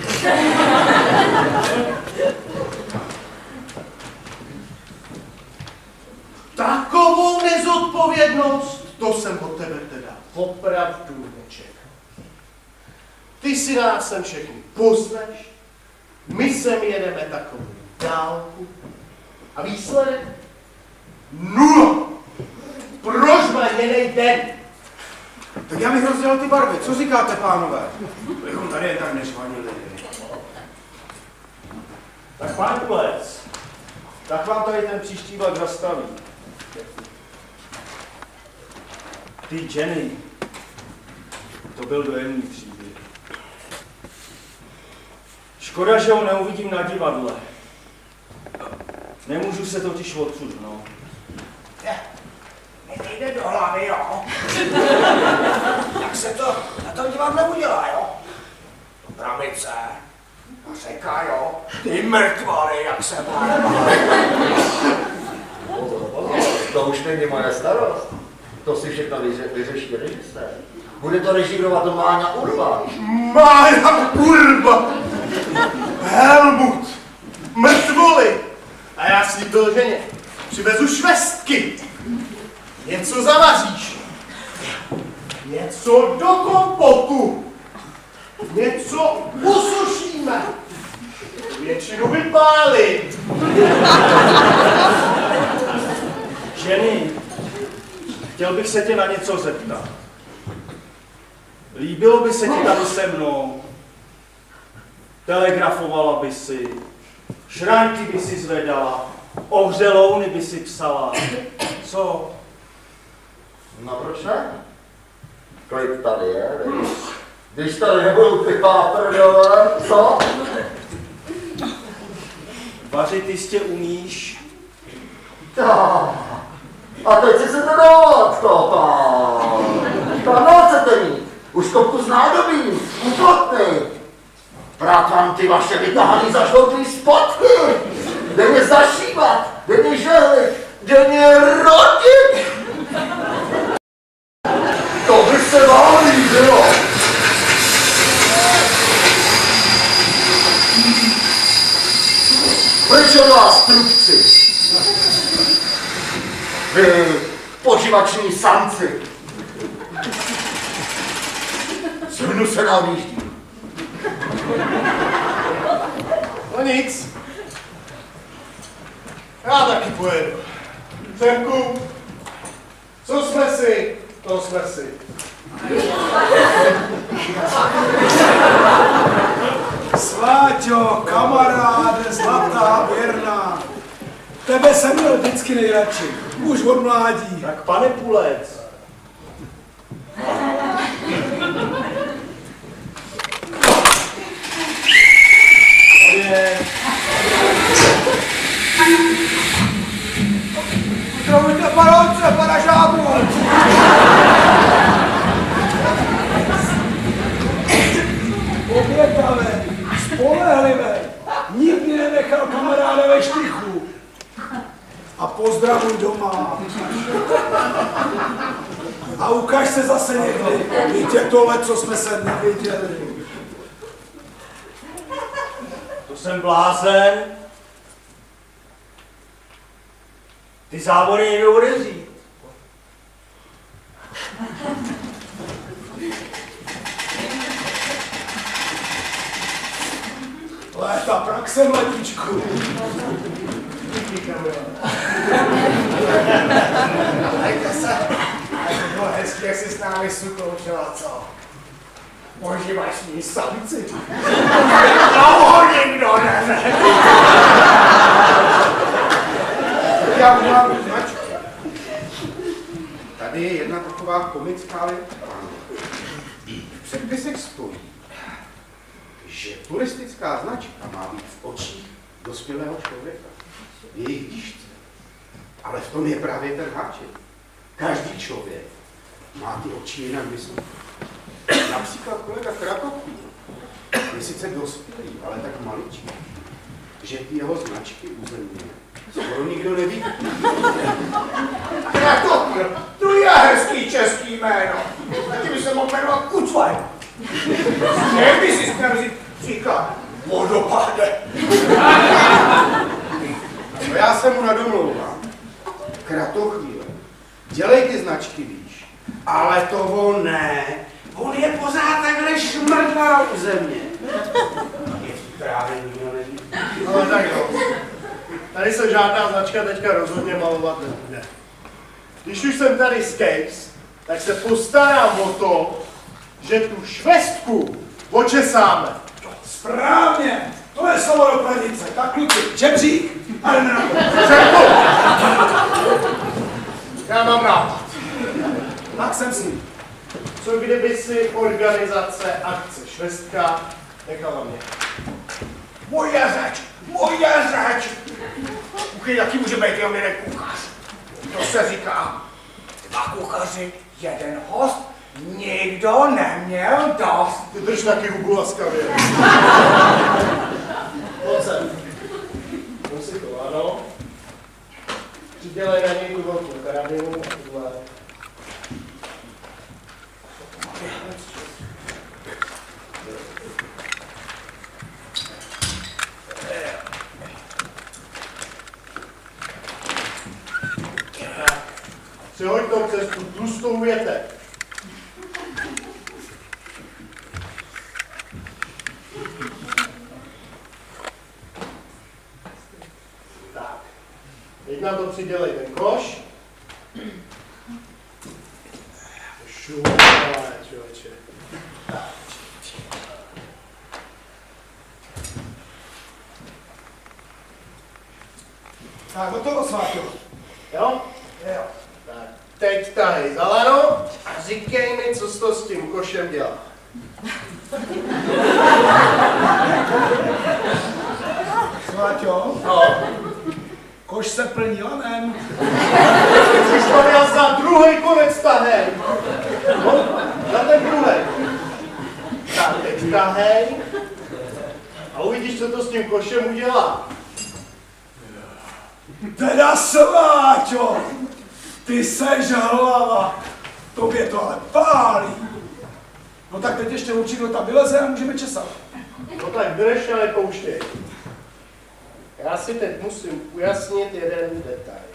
Takovou nezodpovědnost, to jsem od tebe teda opravdu nečekal. Ty si nás sem všechny pozneš, my sem jedeme takovou dálku a výsledek? Nula! Prožba jiný den! Tak já bych rozdělal ty barvy, co říkáte, pánové? Bychom tady jen tak nežvanili. Tak pán Kulec, tak vám tady ten příští vlak zastaví. Ty Jenny, to byl dojemný příběh. Škoda, že ho neuvidím na divadle. Nemůžu se totiž odsunout. Mně nejde do hlavy, jo? Jak se to na tom divadle udělá, jo? Pramice, řeka, jo? Ty mrtvoly, jak se má. To už není moje starost. To si všechno vyře- vyřeší režisér. Bude to režírovat Máňa Urba. Máňa Urba! Helmut! Mrtvoly! A já slíbil ženě. Přivezu švestky. Něco zavaříš. Něco do kompotu. Něco usušíme. Většinu vypálit. Jenny, chtěl bych se tě na něco zeptat. Líbilo by se ti tady se mnou? Telegrafovala by si, šranky by si zvedala, ohřelouny by si psala. Co? No proč ne? Klid tady je, víš? Když tady nebudu ty páprdové, co? Vařit jistě umíš? Tak. A teď si se to dovolat, to pán. Tam chcete mít. Už kopku z nádobí, úplotný. Bratran, ty vaše vytahaný zažloutlý spotky. Jde mě zašívat, jde mě žehlit, jde mě rodit. To by se vám líbilo. Pryč od vás, trubci. Vy poživační samci. Zhrnu se na odjíždí. No nic. Já taky pojedu. Zemku, co jsme si, to jsme si. Sváťo, kamaráde, zlatá, věrná. Tebe jsem měl vždycky nejradši. Už od mládí. Tak pane Pulec. Zdravujte, panonce, pana Žábu! Obětavé, spolehlivé, nikdy nenechal kamaráda ve štychu. A pozdravuj doma. A ukaž se zase někdy. Víte tohle, co jsme se neviděli. To jsem blázen. Ty závody někdo odezí. Léta praxe, mladíčku. Hejte se, a to bylo hezky, jak si s námi sukoučila, co? Poživační samci. Dlouho nikdo neřekl. Já mám značku. Tady je jedna taková komická věc. V předpisech stojí, že turistická značka má být v očích dospělého člověka, v jejich díšce. Ale v tom je právě ten háček. Každý člověk má ty oči jinak vysoké. Například kolega Kratochvíl je sice dospělý, ale tak maličký, že ty jeho značky územně skoro nikdo neví. Kratochvíl, to je hezký český jméno. Taky by se mohl jmenovat Kucvaj. Jak by si měl říkat vodopáde. No já se mu nadomlouvám. Kratochvíle, dělej ty značky, víš, ale toho ne. On je pořád takhle šmrdlá u země. Je právě nikdo neví. Ale tak jo. Tady se žádná značka teďka rozhodně malovat nebude. Když už jsem tady z Case, tak se postarám o to, že tu švestku očesáme. Správně, to je slovo do plenice. Tak kluci, žebřík, ale ne na to. Řeknu! Já mám nápad. Tak jsem si. Co kdyby si organizace akce švestka nechala mě? Moje řeč, moje řeč. Kuchyň taky může být jenom jeden kuchař. To se říká, dva kuchaři, jeden host, nikdo neměl dost. Ty drž taky hubu laskavě. Pojď sem. Pojď si to, ano. Přidělej na něj tu velkou karabinu a tuhle. Přihoď to přes tu tlustou větev. Tak. Teď na to přidělej ten koš. Šuplé, člověče. Tak. Tak, gotovo, Sváťo. Jo? Jo. Tak. Teď tahej za lano a říkej mi, co jsi to s tím košem dělá. Sváťo, No. Koš se plní lanem. Jsi to měl za druhý konec tahej. No, na ten druhý. Tak teď tahej. A uvidíš, co to s tím košem udělá. Teda Sváťo, ty seš hlava. Tobě to ale pálí. No tak teď ještě určitě ta vyleze a můžeme česat. No tak drž a nepouštěj. Já si teď musím ujasnit jeden detail.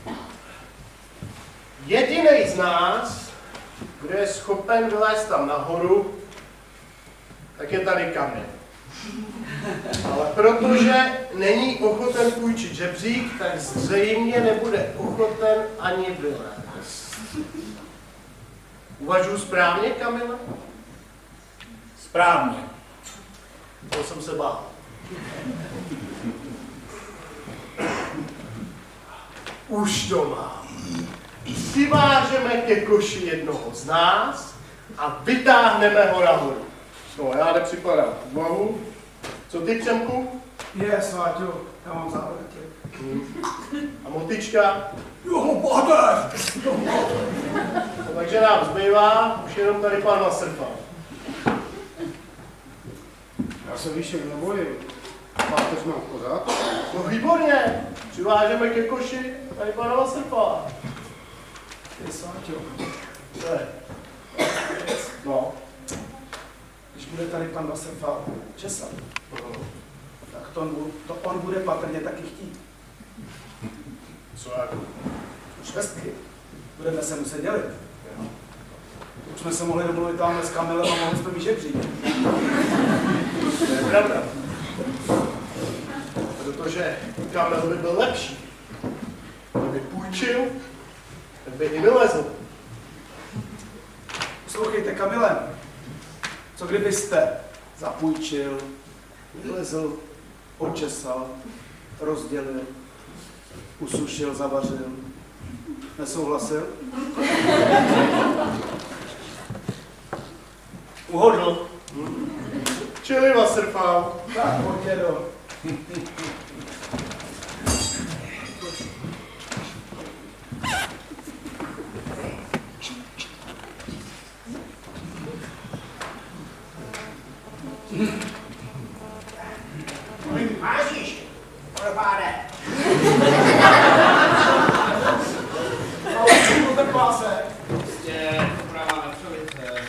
Jedinej z nás, kdo je schopen vylézt tam nahoru, tak je tady Kamil. Ale protože není ochoten půjčit žebřík, tak zřejmě nebude ochoten ani vylézt. Uvažuji správně, Kamile? Správně. To jsem se bál. Už to mám. Přivážeme ke koši jednoho z nás a vytáhneme ho nahoru. No, já nepřipadám v úvahu. Co ty, Přemku? Je, Sváťo, já mám závrtě. Hmm. A motička? Jo, bater! No, takže nám zbývá už jenom tady pán Vasrfa. Já se výšek nebojím. Páteř mám pořád. No výborně, přivážeme ke koši tady pana Vasrfa. Je, Sváťo. Co je? No. Když bude tady pan Vasrfa česat, tak to, to on bude patrně taky chtít. Co jako? Už hezky. Budeme se muset dělit. Už jsme se mohli domluvit tamhle s Kamilem a mohli jsme mít žebřík. To je pravda. Protože Kamil by byl lepší. Kdyby půjčil, tak by i vylezl. Poslouchejte, Kamile, co kdybyste zapůjčil, vylezl, očesal, rozdělil, usušil, zavařil, nesouhlasil? Uhodl. Hmm. Čili Vasrfa. Tak, pojďte do. Mášíš, porpáde. Ale co ten pásek? Prostě pravá Metřovice.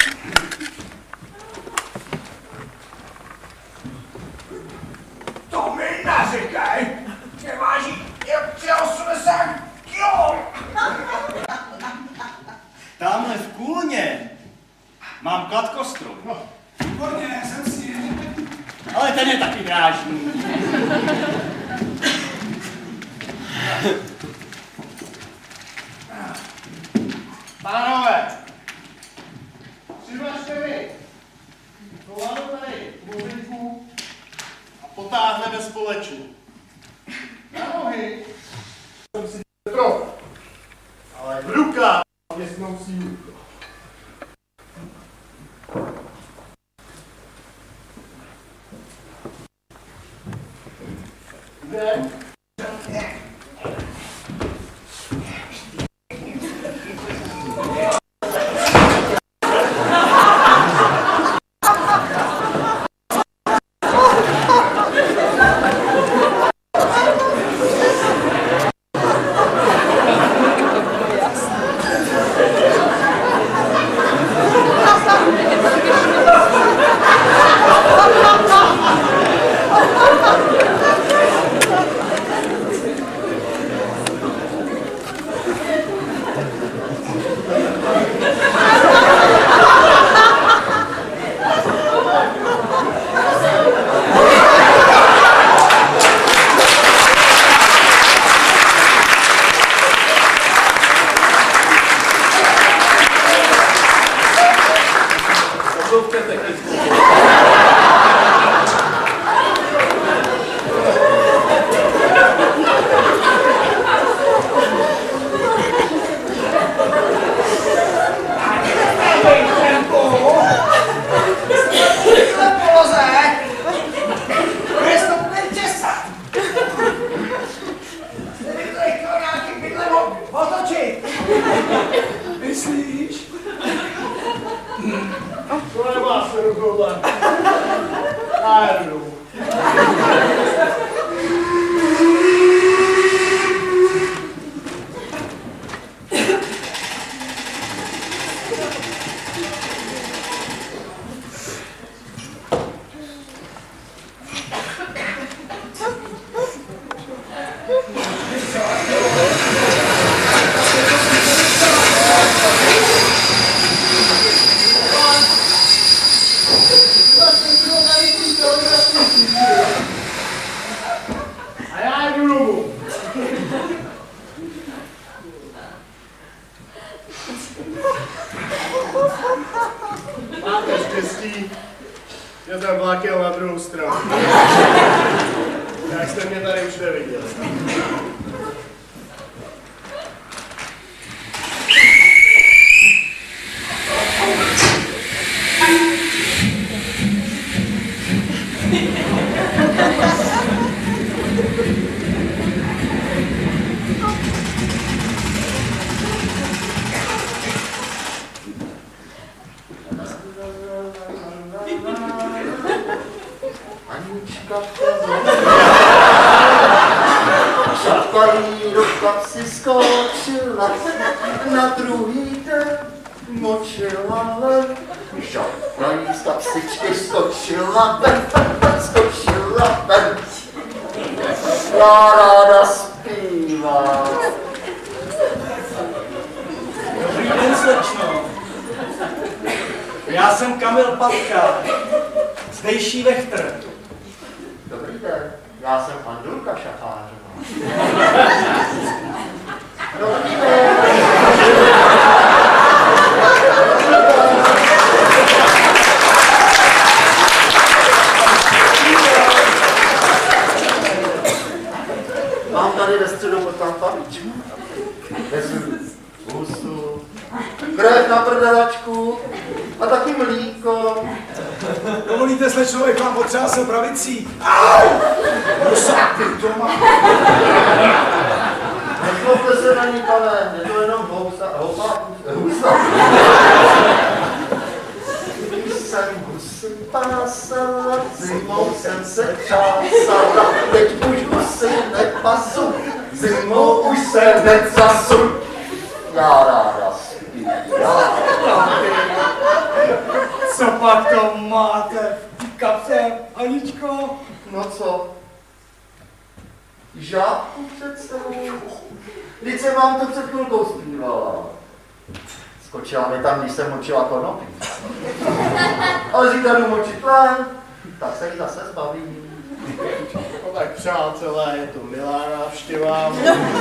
To mi neříkej, že váží jen osmdesát kilo. Tamhle v kůlně mám kladkostrom. Výborně, jsem si. Ale ten je taky drážný. Pánové, přivažte mi tohle tady mluvinku a potáhneme společně. Na nohy jsem si trochu, ale v rukách věcnou sílu. Jdem. Myslíš? To nemá se problém. Najednou. A já jdu domů. Máte štěstí, že ten vlak jel na druhou stranu. Jak jste mě tady už neviděli. Anička šapaní do kapsy skočila, na druhý den močila len. Šapaní z kapsičky skočila ven, skočila ven. Já ráda zpívám. Dobrý den, slečno. Já jsem Kamil Patka, zdejší Vechtr. Dobrý den, já jsem Andulka Šafářová. Dobrý den. Mám tady ve středu potom pavičku. Bez husu, krev na prdelačku a taky mlíko. Dovolíte, slečno, jak vám potřásl pravicí? Au! Rusáky, to má. Nezlobte se na ní, pane, je to jenom housa, housa, husa. Když jsem husy pásala, zimou jsem se třásala, teď už husy nepasu, zimou už se necasu. Já ráda zpívám. Co pak to máte v kapse, Aničko? No co? Žábku přece? Vždyť jsem vám to před chvilkou zpívala. Skočila mi tam, když jsem močila konopí. Ale zítra jdu močit len, tak se jí zase zbavím. No tak přátelé, je to milá návštěva.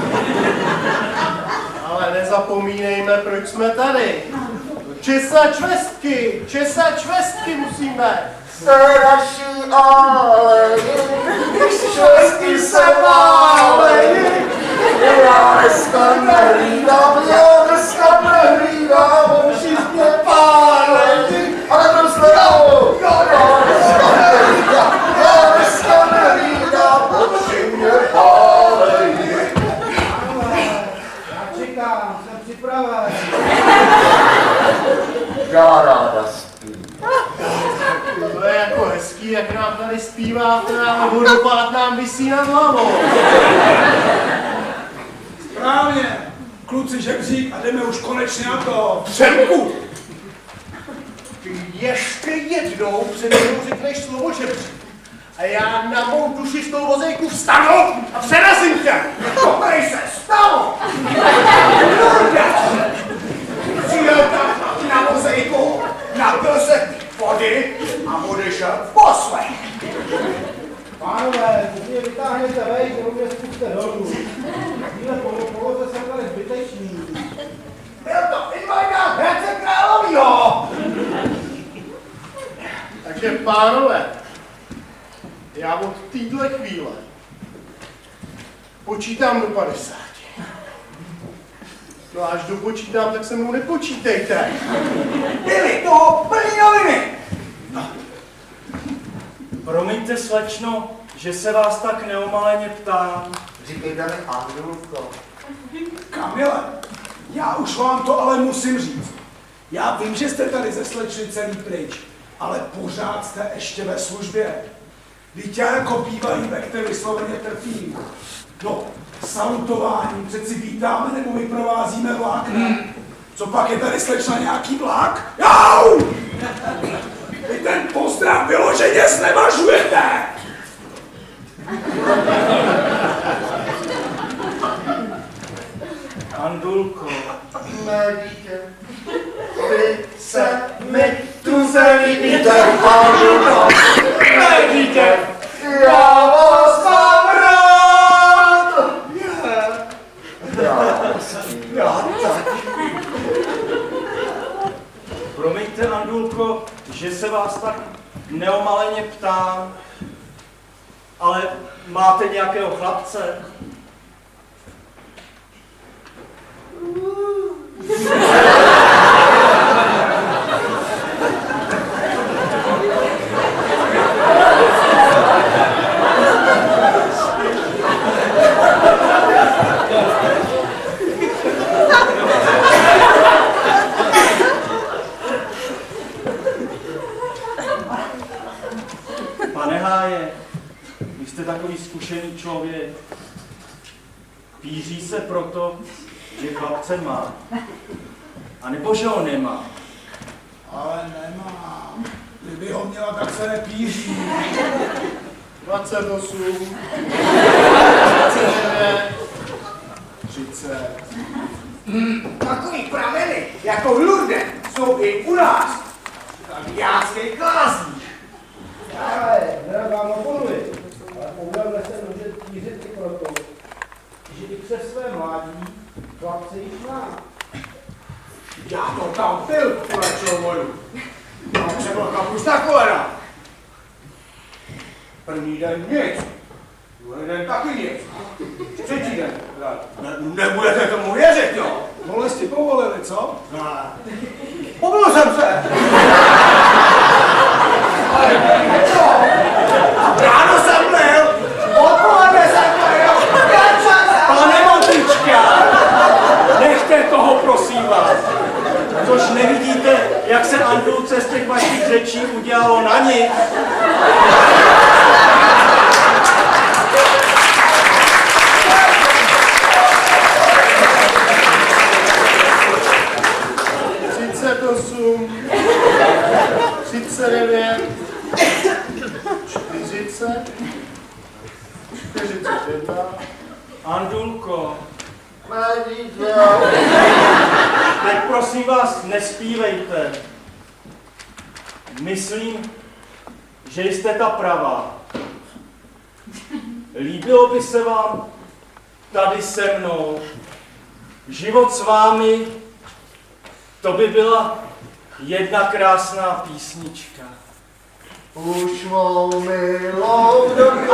Ale nezapomínejme, proč jsme tady. Česač vestky, česač vestky musíme. Z té naší aleji, švestky se válejí. Já dneska nehlídám, já dneska nehlídám, všichni pálejí. A na druhou stranu, já dneska nehlídám, já dneska nehlídám, všichni pálejí. Já čekám, jsem připraven. Já ráda spím. To je jako hezký, jak nám tady zpíváte, ale vodopád nám visí nad hlavou. Správně. Kluci, žebřík a jdeme už konečně na to. Přemku! Ty ještě jednou před mnou řekneš slovo žebřík. A já na mou duši s tou vozejku vstanu a přerazím tě. Kopej se, stanu! Přijel tam na vozejku, napil se vody a odešel v poslech. Pánové, když mě vytáhněte vejš, nebo mě zkuste dolů. Tíhle poloze jsem tady zbytečný. Byl to invalida Hradce Královýho. Takže pánové, já od téhle chvíle počítám do padesáti. No a až dopočítám, tak se mnou nepočítejte. Byly toho plný noviny. Promiňte, slečno, že se vás tak neomaleně ptám. Říkejte mi Andulko. Kamile, Já už vám to ale musím říct. Já vím, že jste tady ze slečny celý pryč, ale pořád jste ještě ve službě. Vždyť já jako bývalý vektor vysloveně trpím. No, salutováním přeci vítáme nebo vyprovázíme vlák, ne? Co pak je tady slečna nějaký vlák? Jau! Vy ten pozdrav vyloženě znevažujete! Andulko, Mé dítě, vy se mi tu zemi víte, Andulko. mé dítě, Já vás mám rád! Já, já taky. promiňte, Andulko, že se vás tak neomaleně ptám, ale máte nějakého chlapce? Pane Háje, vy jste takový zkušený člověk. Píří se proto, že chlapce má. A nebo že ho nemá. Ale nemám. Kdyby ho měla, tak se nepíří. dvacet osm, dvacet devět, třicet. Takový prameny jako v Lourdes jsou i u nás. Klaviácký klázník. Ale, ne, vám oponuji. Ale použil se může pířit i proto, že i přes své mládí chlapce již má. Já to tam byl, kulečou vodu. Tam třeba kapusta kolena. První den nic. Druhý den taky nic. Třetí den. Ne, nebudete tomu věřit, jo? Bolesti povolili, co? Ne. Pobil jsem se. Ráno jsem byl. Odpoledne jsem byl. Pane Matička, nechte toho, prosím vás. Což nevidíte, jak se Andulce z těch vašich řečí udělalo na nic. třicet osm, třicet devět, čtyřicet, čtyřicet jedna. Andulko, Mé dítě, teď prosím vás nespívejte. Myslím, že jste ta pravá. Líbilo by se vám tady se mnou. Život s vámi, to by byla jedna krásná písnička. už mou milou dobu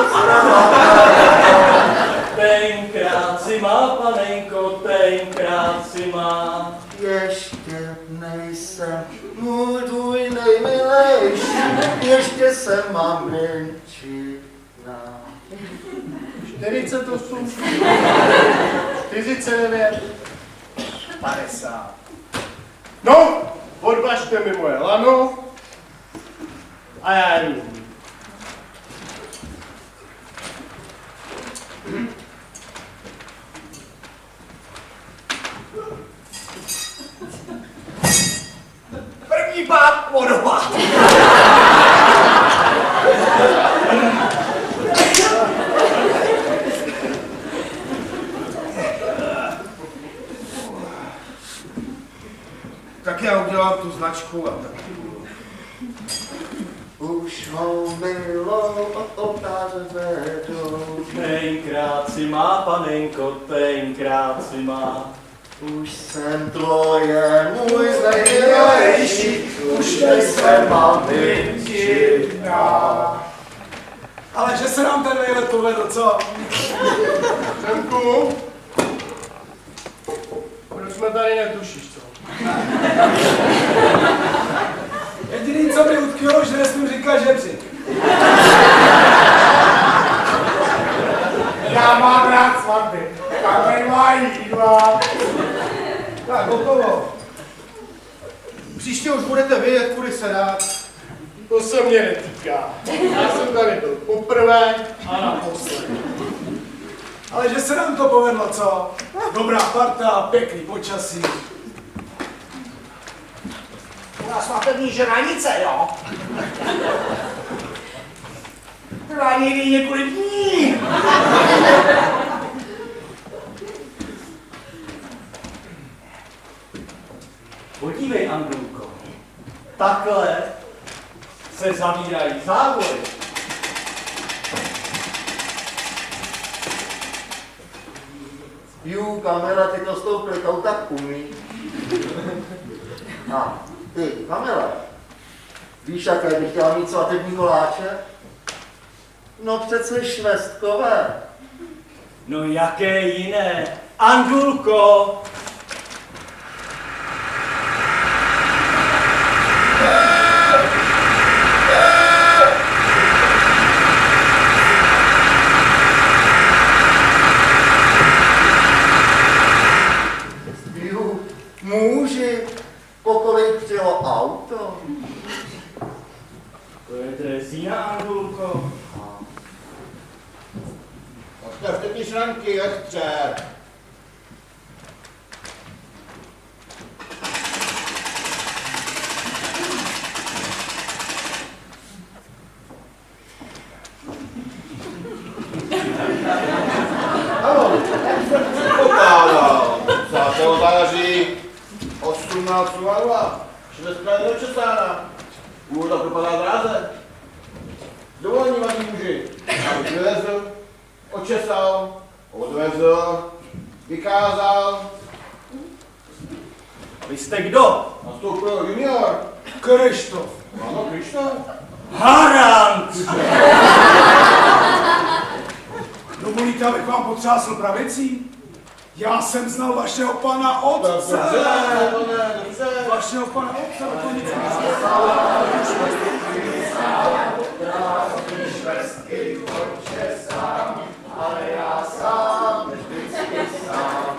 Tenkrát si má, panenko, tenkrát si má. ještě nejsem můj tvůj nejmilejší, ještě jsem maminčina. čtyřicet osm, čtyřicet devět, padesát. No, odvažte mi moje lano a já jdu. První pád vodopád. Tak já udělám tu značku a tak. Už mou milou od oltáře vedu, Tenkrát si má, panenko, tenkrát si má. už jsem tvoje, můj nejmilejší, už nejsem maminčina. Ale že se nám ten vejlet povedl, co? Semku, proč jsme tady netušíš, co? Jediný, co mi utkvělo, že nesmím říkat žebři. Já mám rád svatby. Kamen má jídla. Tak, hotovo. Příště už budete vědět, kudy se dát. To se mě netýká. Já jsem tady byl poprvé a naposled. Ale že se nám to povedlo, co? Dobrá parta, pěkný počasí. U nás máte níž hranice, jo? Trvá někdy několik dní. Podívej, Andrulko, takhle se zavírají závory. Jú, kamera, ty to s tou klikou tak umí. A ty, kamera, víš, jaké bych chtěla mít svatební koláče? No přece švestkové. No jaké jiné? Andrulko! Jú, muži, po kolik přijelo auto? To je dresína, Andrulko. Odstavte ty šranky, ostře. Ano, jak jsem předpokládal. dvacátého září osmnáct nula nula. Švestka je dočesána. Úvoda propadá dráze. Dovolení, mladí muži. Já bych vyvezl, očesal, odvezl, vykázal. Vy jste kdo? Nastoupil junior. Krištof. Ano, Krištof. Harant! Dovolíte, abych vám potřásl pravicí? Já jsem znal vašeho pana otce. Dobře, dobře. Vašeho pana otce, to nic Ale já sám, vždycky sám.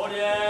pohodě.